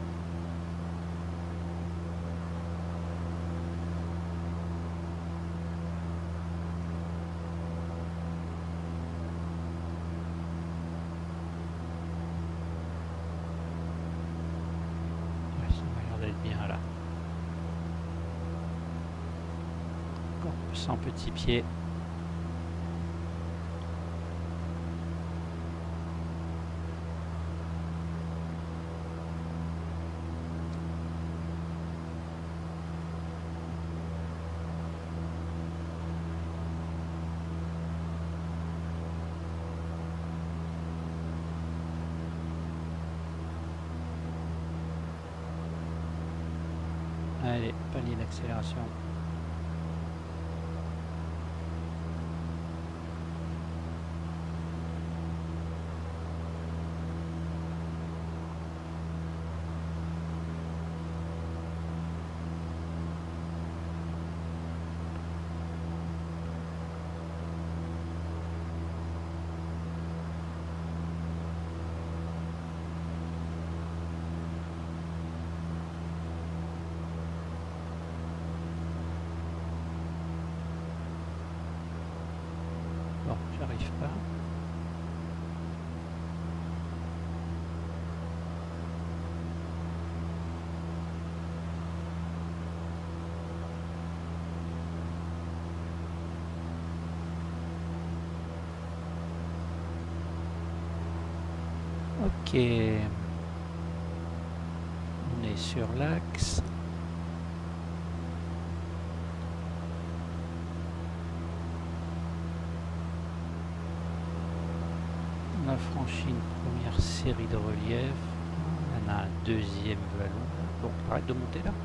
Ouais, ça m'a l'air d'être bien là. Encore cent petits pieds. Allez, palier d'accélération. Bon, j'arrive pas. Ok. On est sur l'axe. On a franchi une première série de reliefs. On a un deuxième vallon. Bon, arrête de monter là.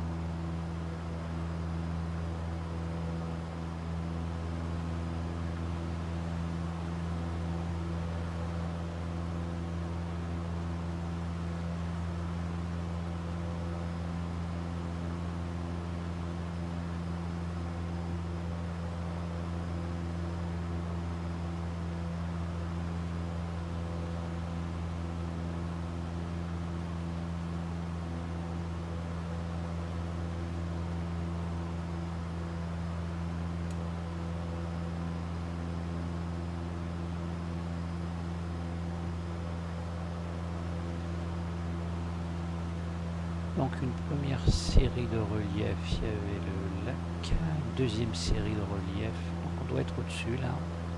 Donc une première série de reliefs, il y avait le lac, une deuxième série de reliefs, donc on doit être au-dessus là,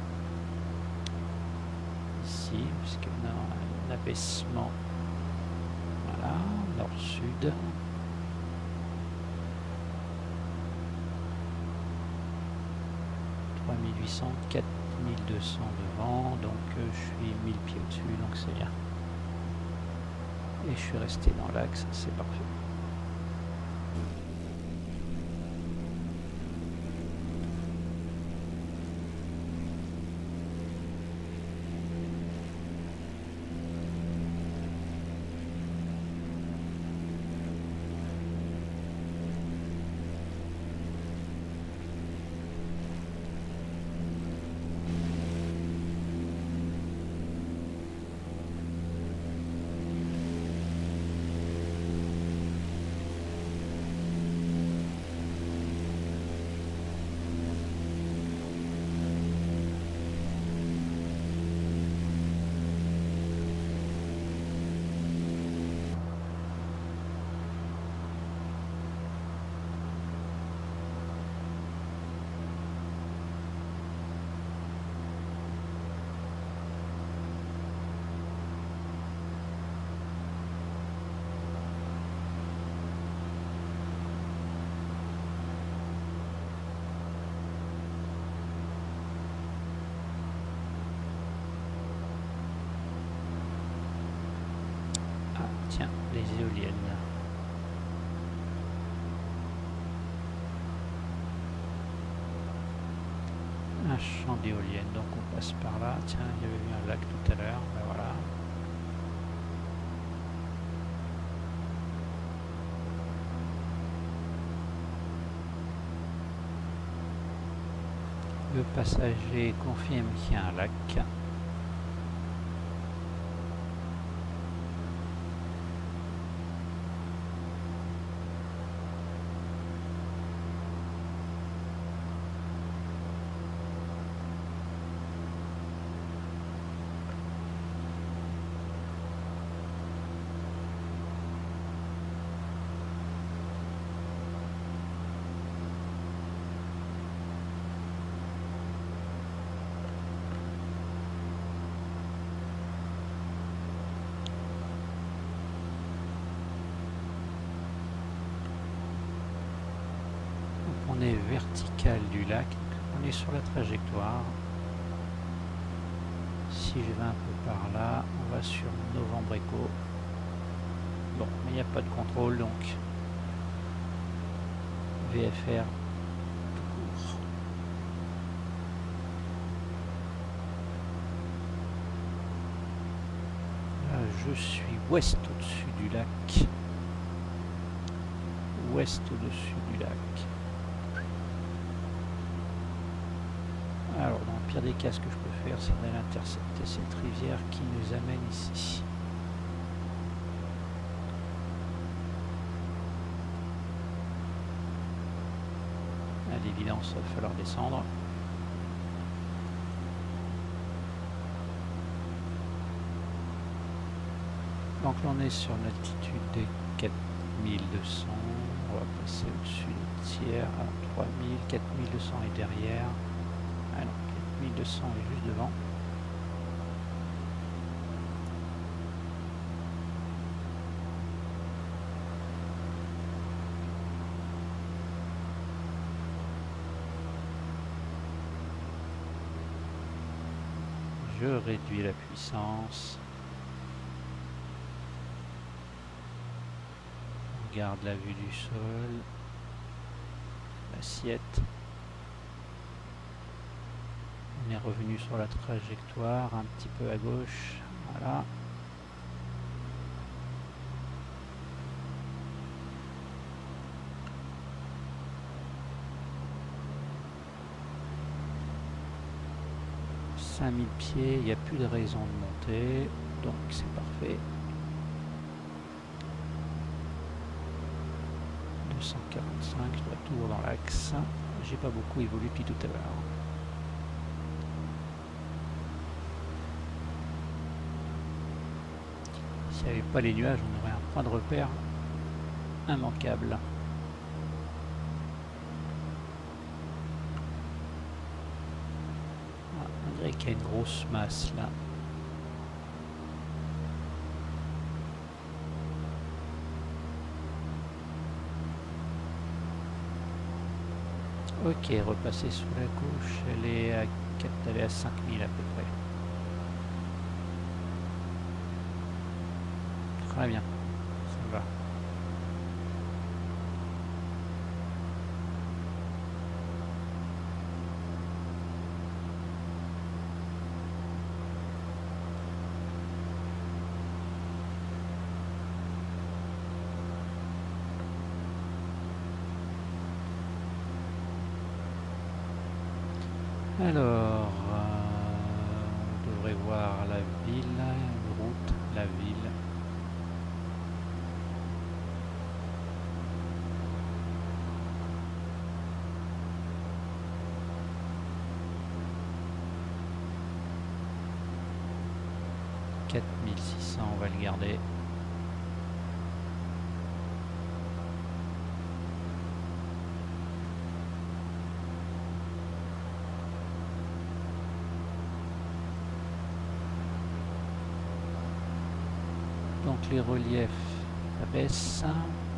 ici, puisqu'on a un abaissement, voilà, nord-sud. trois mille huit cents, quatre mille deux cents devant, donc euh, je suis mille pieds au-dessus, donc c'est bien. Et je suis resté dans l'axe, c'est parfait. des éoliennes. Un champ d'éoliennes, donc on passe par là. Tiens, il y avait eu un lac tout à l'heure, ben voilà. Le passager confirme qu'il y a un lac. On est vertical du lac, on est sur la trajectoire. Si je vais un peu par là, on va sur Novembre Echo. Bon, mais il n'y a pas de contrôle, donc V F R tout court. Là, je suis ouest au-dessus du lac. Ouest au-dessus du lac. Alors, dans le pire des cas, ce que je peux faire, c'est d'aller intercepter cette rivière qui nous amène ici. À l'évidence, il va falloir descendre. Donc là, on est sur une altitude de quatre mille deux cents. On va passer au-dessus des tiers à trois mille. quatre mille deux cents est derrière. Ah non, quatre mille deux cents est juste devant. Je réduis la puissance. On garde la vue du sol. L'assiette. On est revenu sur la trajectoire, un petit peu à gauche, voilà. cinq mille pieds, il n'y a plus de raison de monter, donc c'est parfait. deux cent quarante-cinq, je dois toujours dans l'axe. J'ai pas beaucoup évolué depuis tout à l'heure. S'il n'y avait pas les nuages, on aurait un point de repère immanquable. Ah, on dirait qu'il y a une grosse masse là. Ok, repasser sur la gauche, elle est à, elle est à cinq mille à peu près. Très bien, ça va. Alors, euh, on devrait voir la ville, une route, la ville. quatre mille six cents, on va le garder. Donc les reliefs abaissent. Ça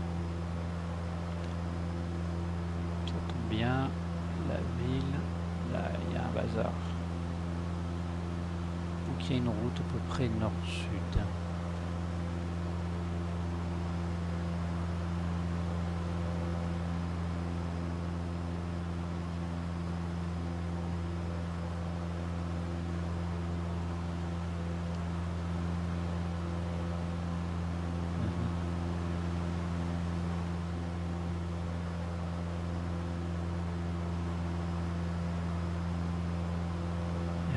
tombe bien. La ville, là il y a un bazar. Donc il y a une route à peu près nord-sud.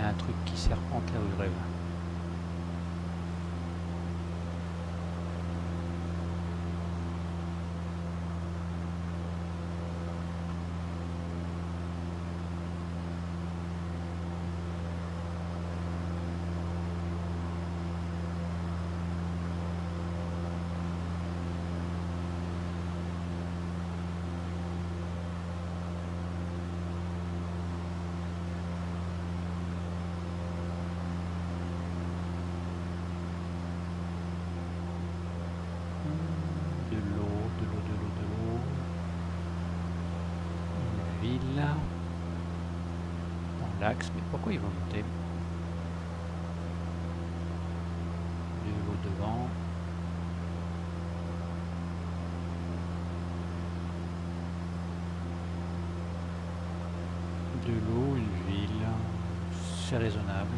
a un truc qui serpente là où je rêve. Dans l'axe, mais pourquoi ils vont monter? De l'eau devant. De l'eau, une ville, c'est raisonnable.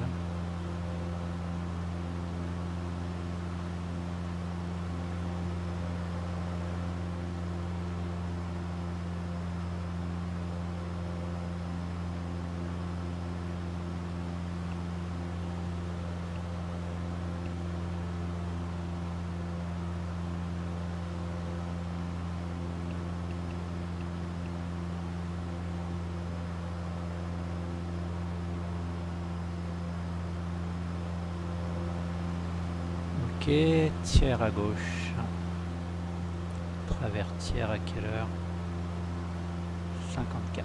Ok, tiers à gauche. Travers tiers à quelle heure? cinquante-quatre.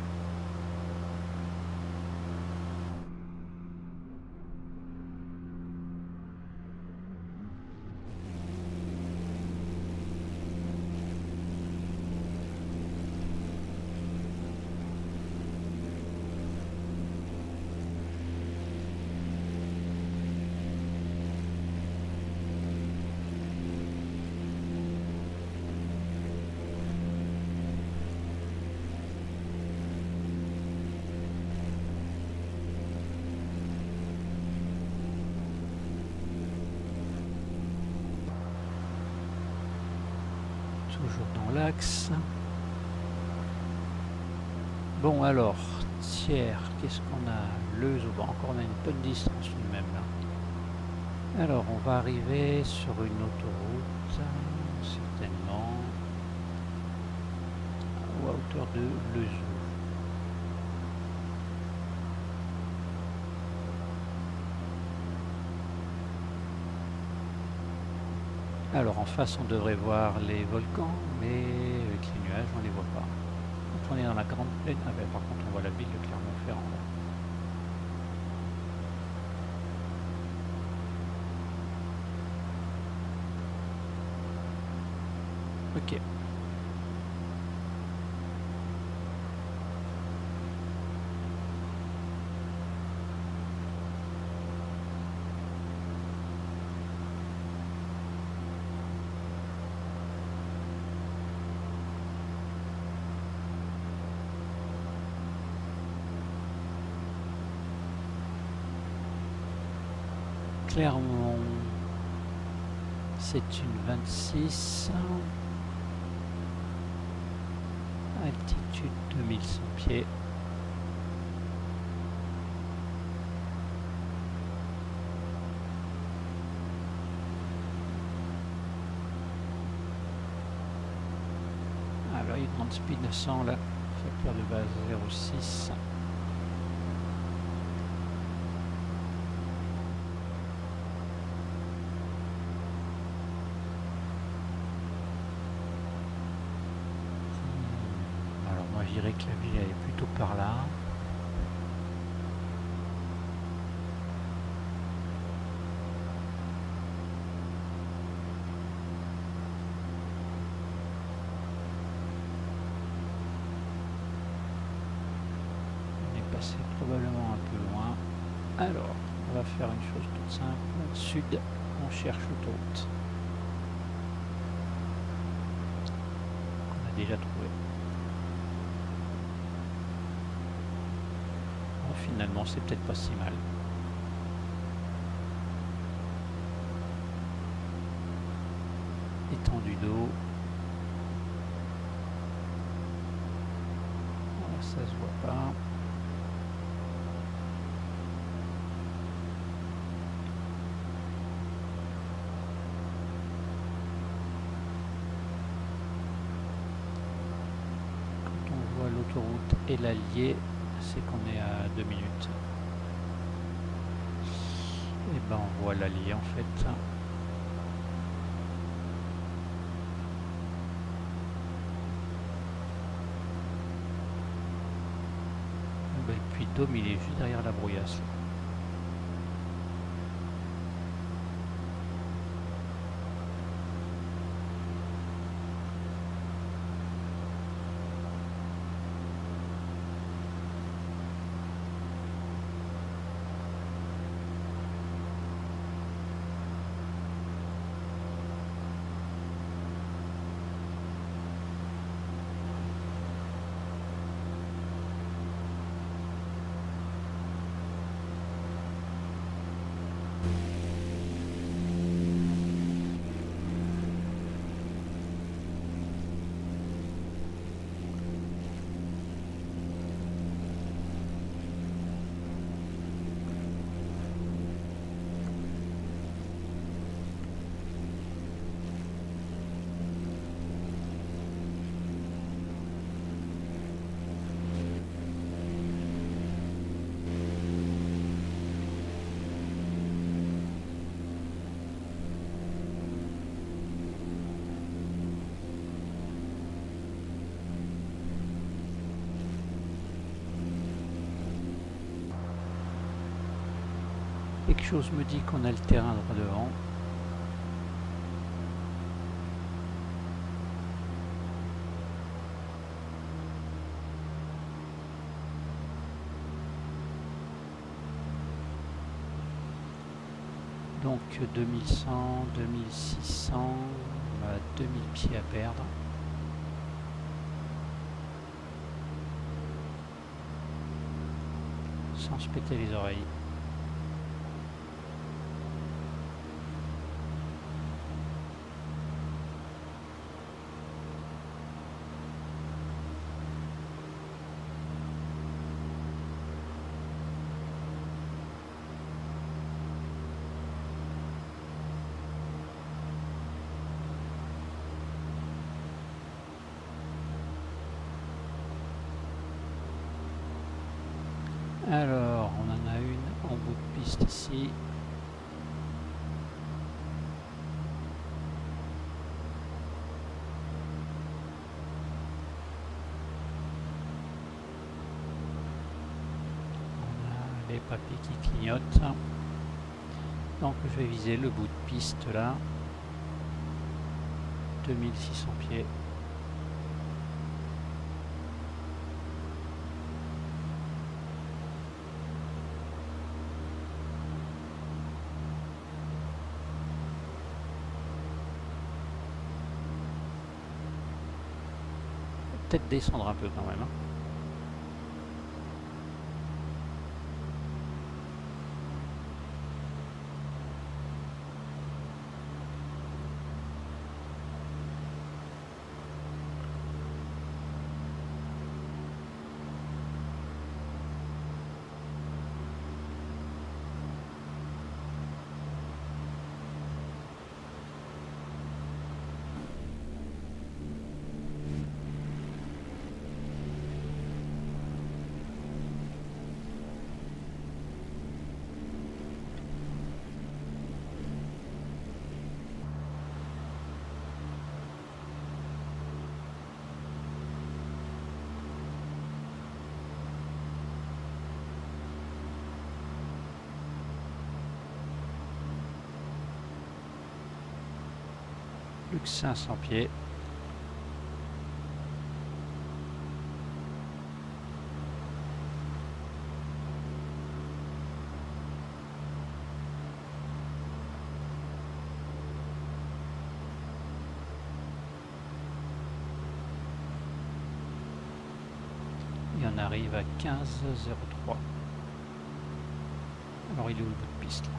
Toujours dans l'axe. Bon alors, tiers, qu'est-ce qu'on a? Leuze, bon, encore on a une bonne distance tout de même là. Alors on va arriver sur une autoroute, certainement, ou à hauteur de Leuze. Alors en face on devrait voir les volcans, mais avec les nuages on les voit pas. Quand on est dans la grande plaine, ah ben, par contre on voit la ville de Clermont-Ferrand là. Ok. Clermont, c'est une vingt-six, altitude deux mille cent pieds. Alors, il grande speed neuf cents là, facteur de base zéro virgule six. Je dirais que la ville elle est plutôt par là. On est passé probablement un peu loin. Alors, on va faire une chose toute simple. Sud, on cherche l'autoroute. On a déjà trouvé. Finalement, c'est peut-être pas si mal. Étendue d'eau. Ça se voit pas. Et l'allié, c'est qu'on est à deux minutes. Et ben on voit l'allié en fait. Ben, le puits d'Aume il est juste derrière la brouillasse. Quelque chose me dit qu'on a le terrain droit devant. Donc deux mille cent, deux mille six cents, on a deux mille pieds à perdre. Sans se péter les oreilles. Alors, on en a une en bout de piste ici. On a les papiers qui clignotent. Donc je vais viser le bout de piste là. deux mille six cents pieds. Peut-être descendre un peu quand même. Hein. Plus que cinq cents pieds. Et on arrive à quinze zéro trois. Alors il est où le bout de piste là?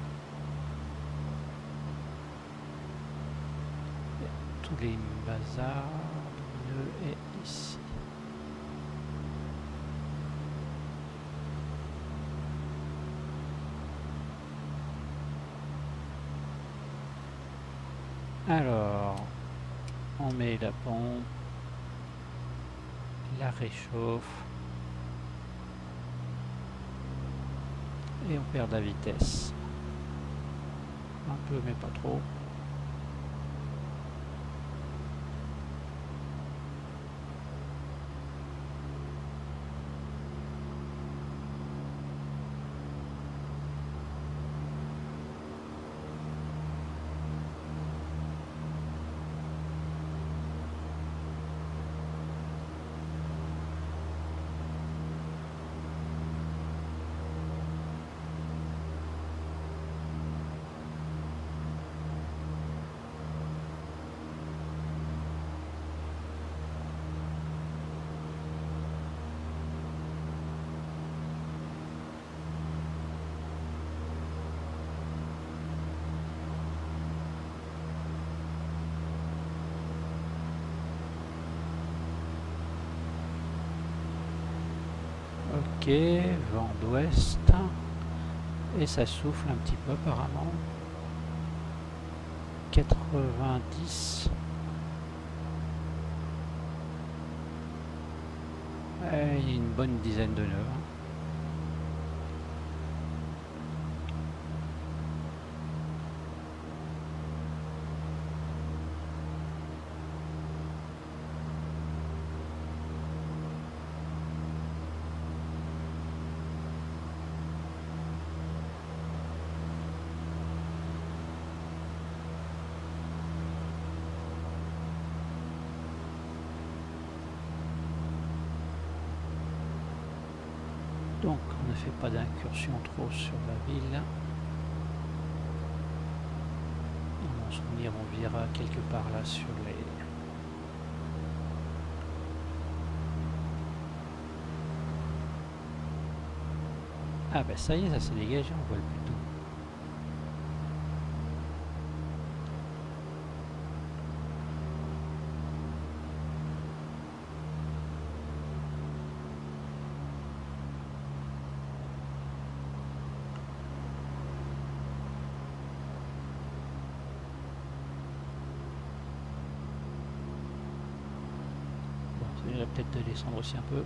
Tous les bazars, le est ici. Alors, on met la pompe, la réchauffe. Et on perd de la vitesse. Un peu mais pas trop. Ok, vent d'ouest. Et ça souffle un petit peu apparemment. quatre-vingt-dix. Et une bonne dizaine de nœuds. Donc on ne fait pas d'incursion trop sur la ville. Dans mon souvenir on verra quelque part là sur les... Ah ben ça y est, ça s'est dégagé, on voit le plus tôt. Peut-être de descendre aussi un peu.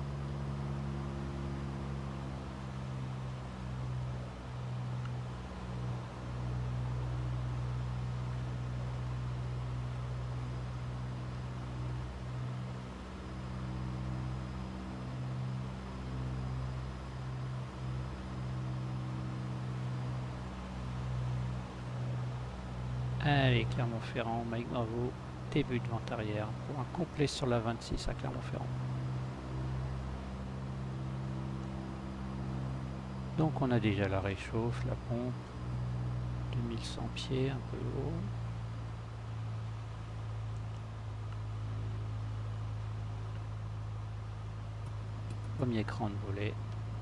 Allez, Clermont-Ferrand, Mike Bravo, début de vente arrière pour un complet sur la vingt-six à Clermont-Ferrand. Donc on a déjà la réchauffe, la pompe, deux mille cent pieds, un peu haut. Premier cran de volée.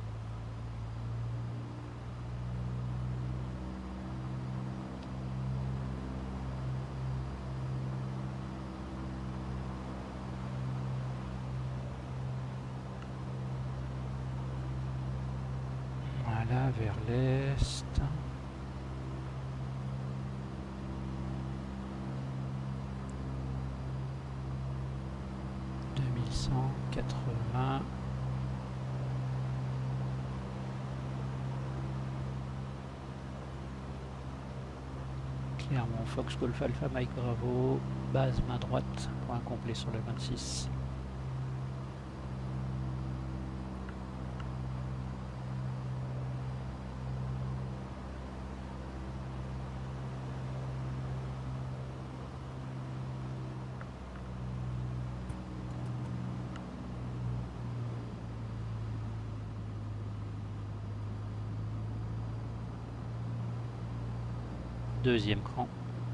Voilà, vers l'est. deux mille cent quatre-vingts. Clermont, Fox Golf Alpha, Mike Bravo, base main droite, point complet sur le vingt-six. Deuxième cran.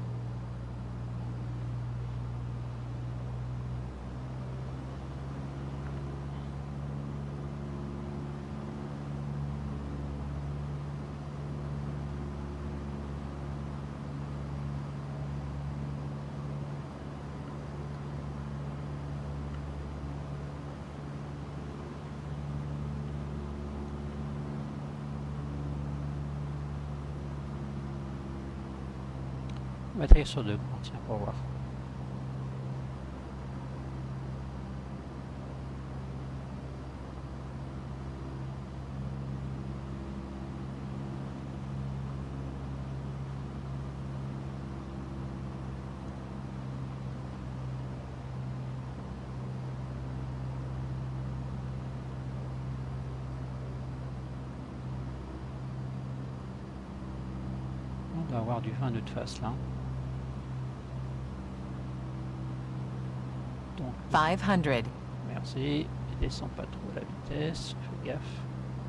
On va atterrir sur deux crans, tiens, pour voir. va avoir du vent à notre face là. Donc, five hundred. merci. Et descends pas trop la vitesse, fais gaffe.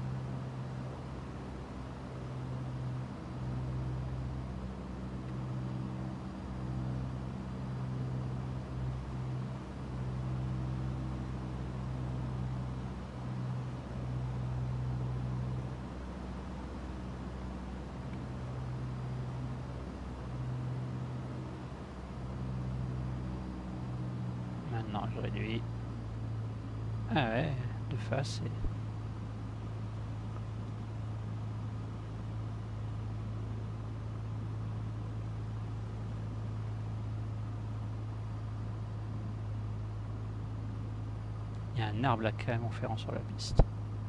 Maintenant je réduis. Ah ouais, de face. Et... il y a un arbre là quand même en ferrant sur la piste.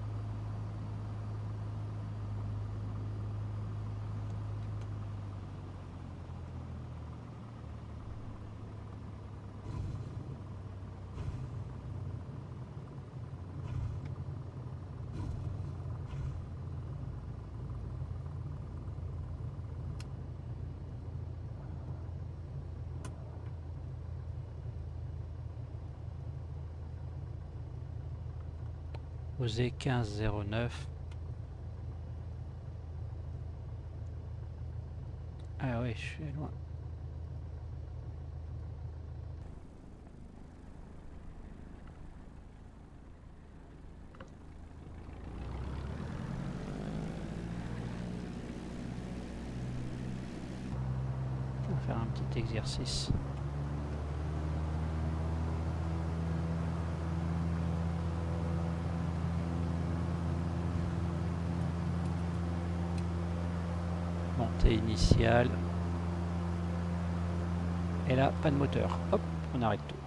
Osé quinze zéro neuf. Ah oui, je suis loin. On va faire un petit exercice. Montée initiale. Et là, pas de moteur. Hop, on arrête tout.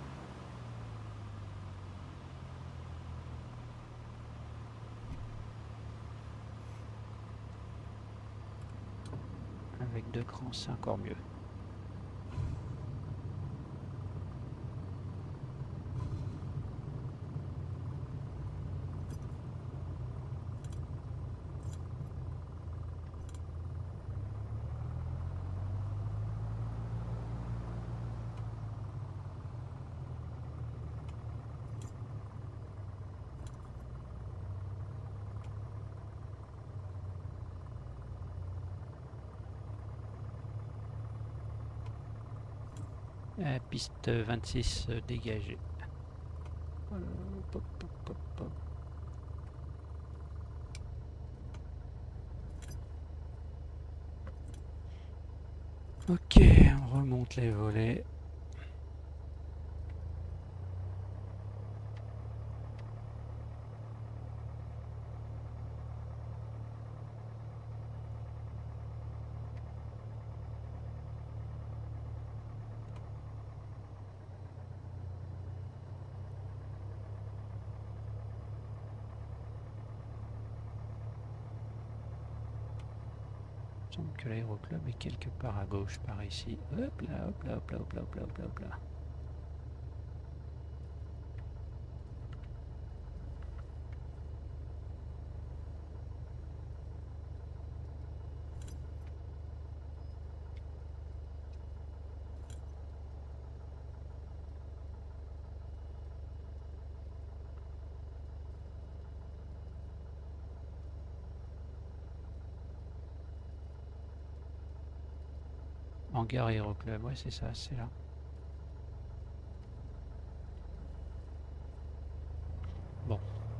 Avec deux crans, c'est encore mieux. Euh, piste vingt-six euh, dégagée. Voilà, pop, pop, pop, pop. Ok, on remonte les volets. Il semble que l'aéroclub est quelque part à gauche par ici. Hop là, hop là, hop là, hop là, hop là, hop là, hop là. Hangar aéroclub, ouais c'est ça, c'est là. Bon.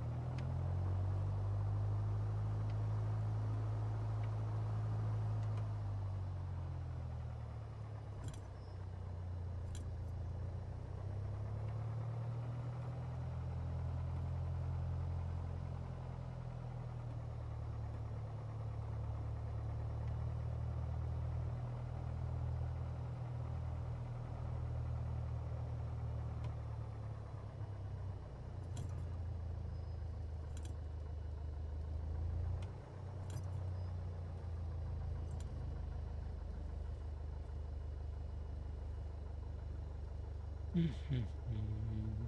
Hum, hum, hum.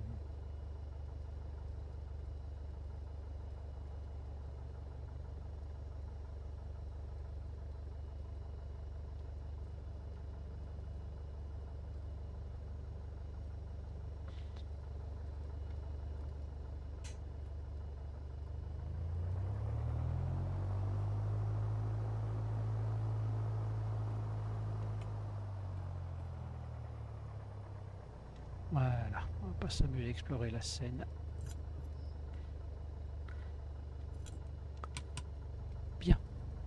Voilà, on va pas s'amuser à explorer la Seine. Bien.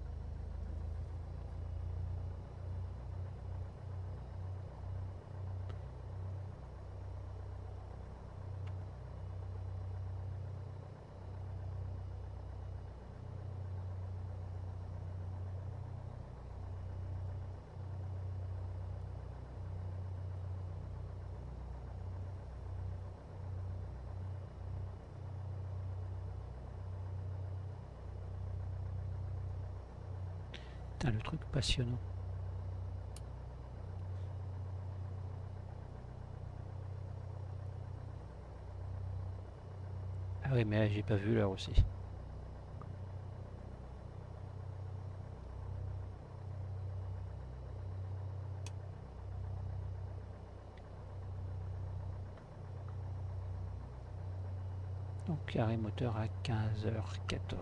Putain, le truc passionnant. Ah oui, mais j'ai pas vu l'heure aussi. Donc arrêt moteur à quinze heures quatorze.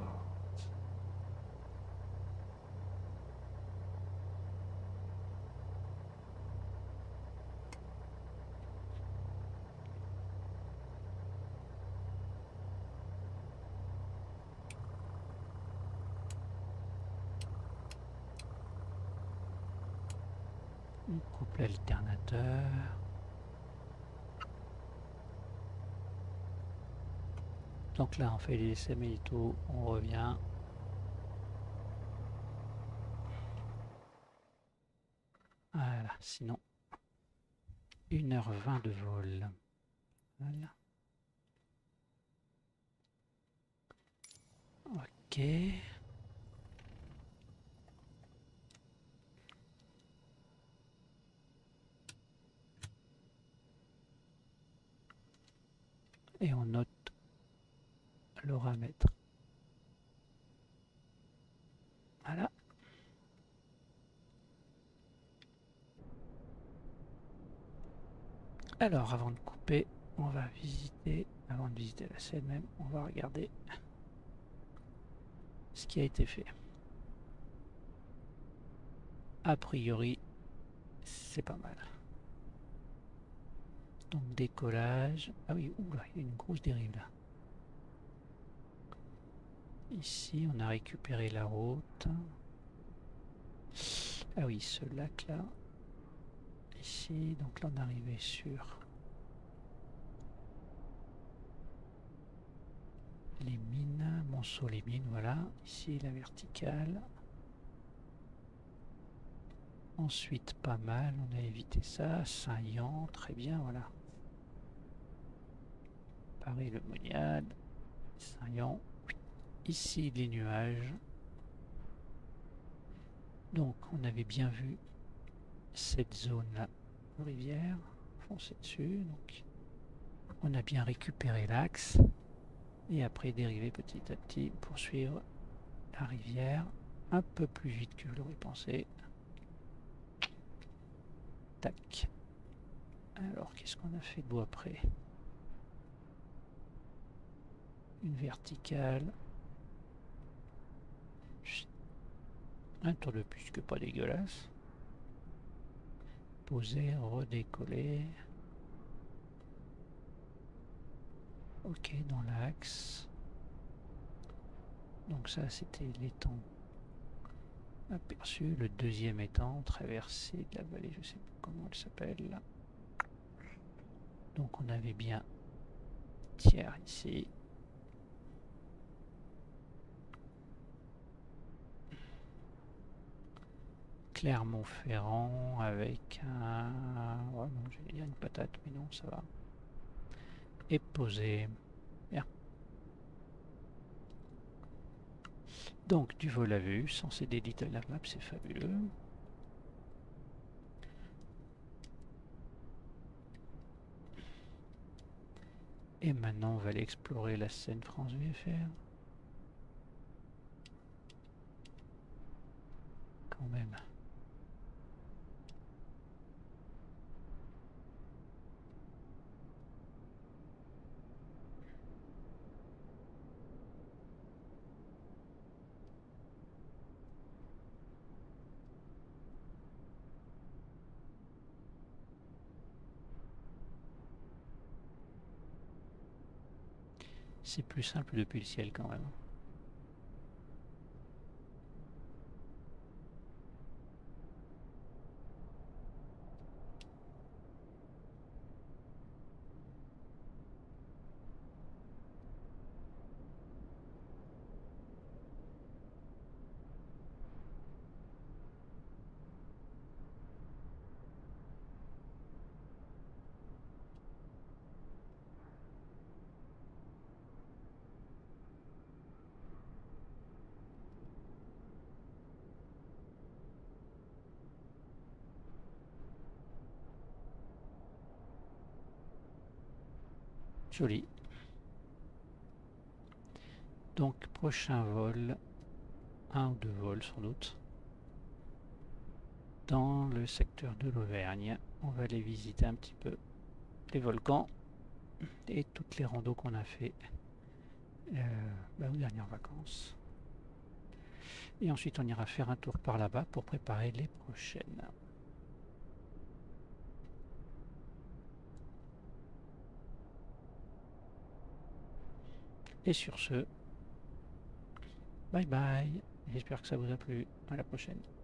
On coupe l'alternateur. Donc là on fait les essais métaux, on revient. Voilà, sinon une heure vingt de vol. Voilà. Ok. Et on note l'oramètre. Voilà. Alors avant de couper, on va visiter, avant de visiter la scène même, on va regarder ce qui a été fait. A priori, c'est pas mal. Donc décollage. Ah oui, oula, il y a une grosse dérive là. Ici, on a récupéré la route. Ah oui, ce lac là. Ici, donc là on est arrivé sur les mines, Monceau les mines, voilà. Ici la verticale. Ensuite, pas mal, on a évité ça. Saint-Yan, très bien, voilà. Paris le Monial, Saint-Yan. Ici les nuages. Donc on avait bien vu cette zone là de rivière, foncer dessus. Donc on a bien récupéré l'axe et après dériver petit à petit pour suivre la rivière un peu plus vite que je l'aurais pensé. Tac. Alors qu'est-ce qu'on a fait de beau après? Une verticale. Un tour de puce pas dégueulasse. Poser, redécoller. Ok, dans l'axe. Donc ça c'était l'étang aperçu. Le deuxième étang, traversée de la vallée, je sais pas comment elle s'appelle là. Donc on avait bien Thiers ici. Clermont-Ferrand avec un... Ouais, non, j'allais dire une patate, mais non, ça va. Et poser. Bien. Donc du vol à vue, sans céder de la map, c'est fabuleux. Et maintenant on va aller explorer la scène France V F R. Quand même. C'est plus simple depuis le ciel quand même. Joli. Donc prochain vol, un ou deux vols sans doute, dans le secteur de l'Auvergne. On va aller visiter un petit peu les volcans et toutes les randos qu'on a fait euh, bah, aux dernières vacances. Et ensuite on ira faire un tour par là-bas pour préparer les prochaines. Et sur ce, bye bye, j'espère que ça vous a plu, à la prochaine.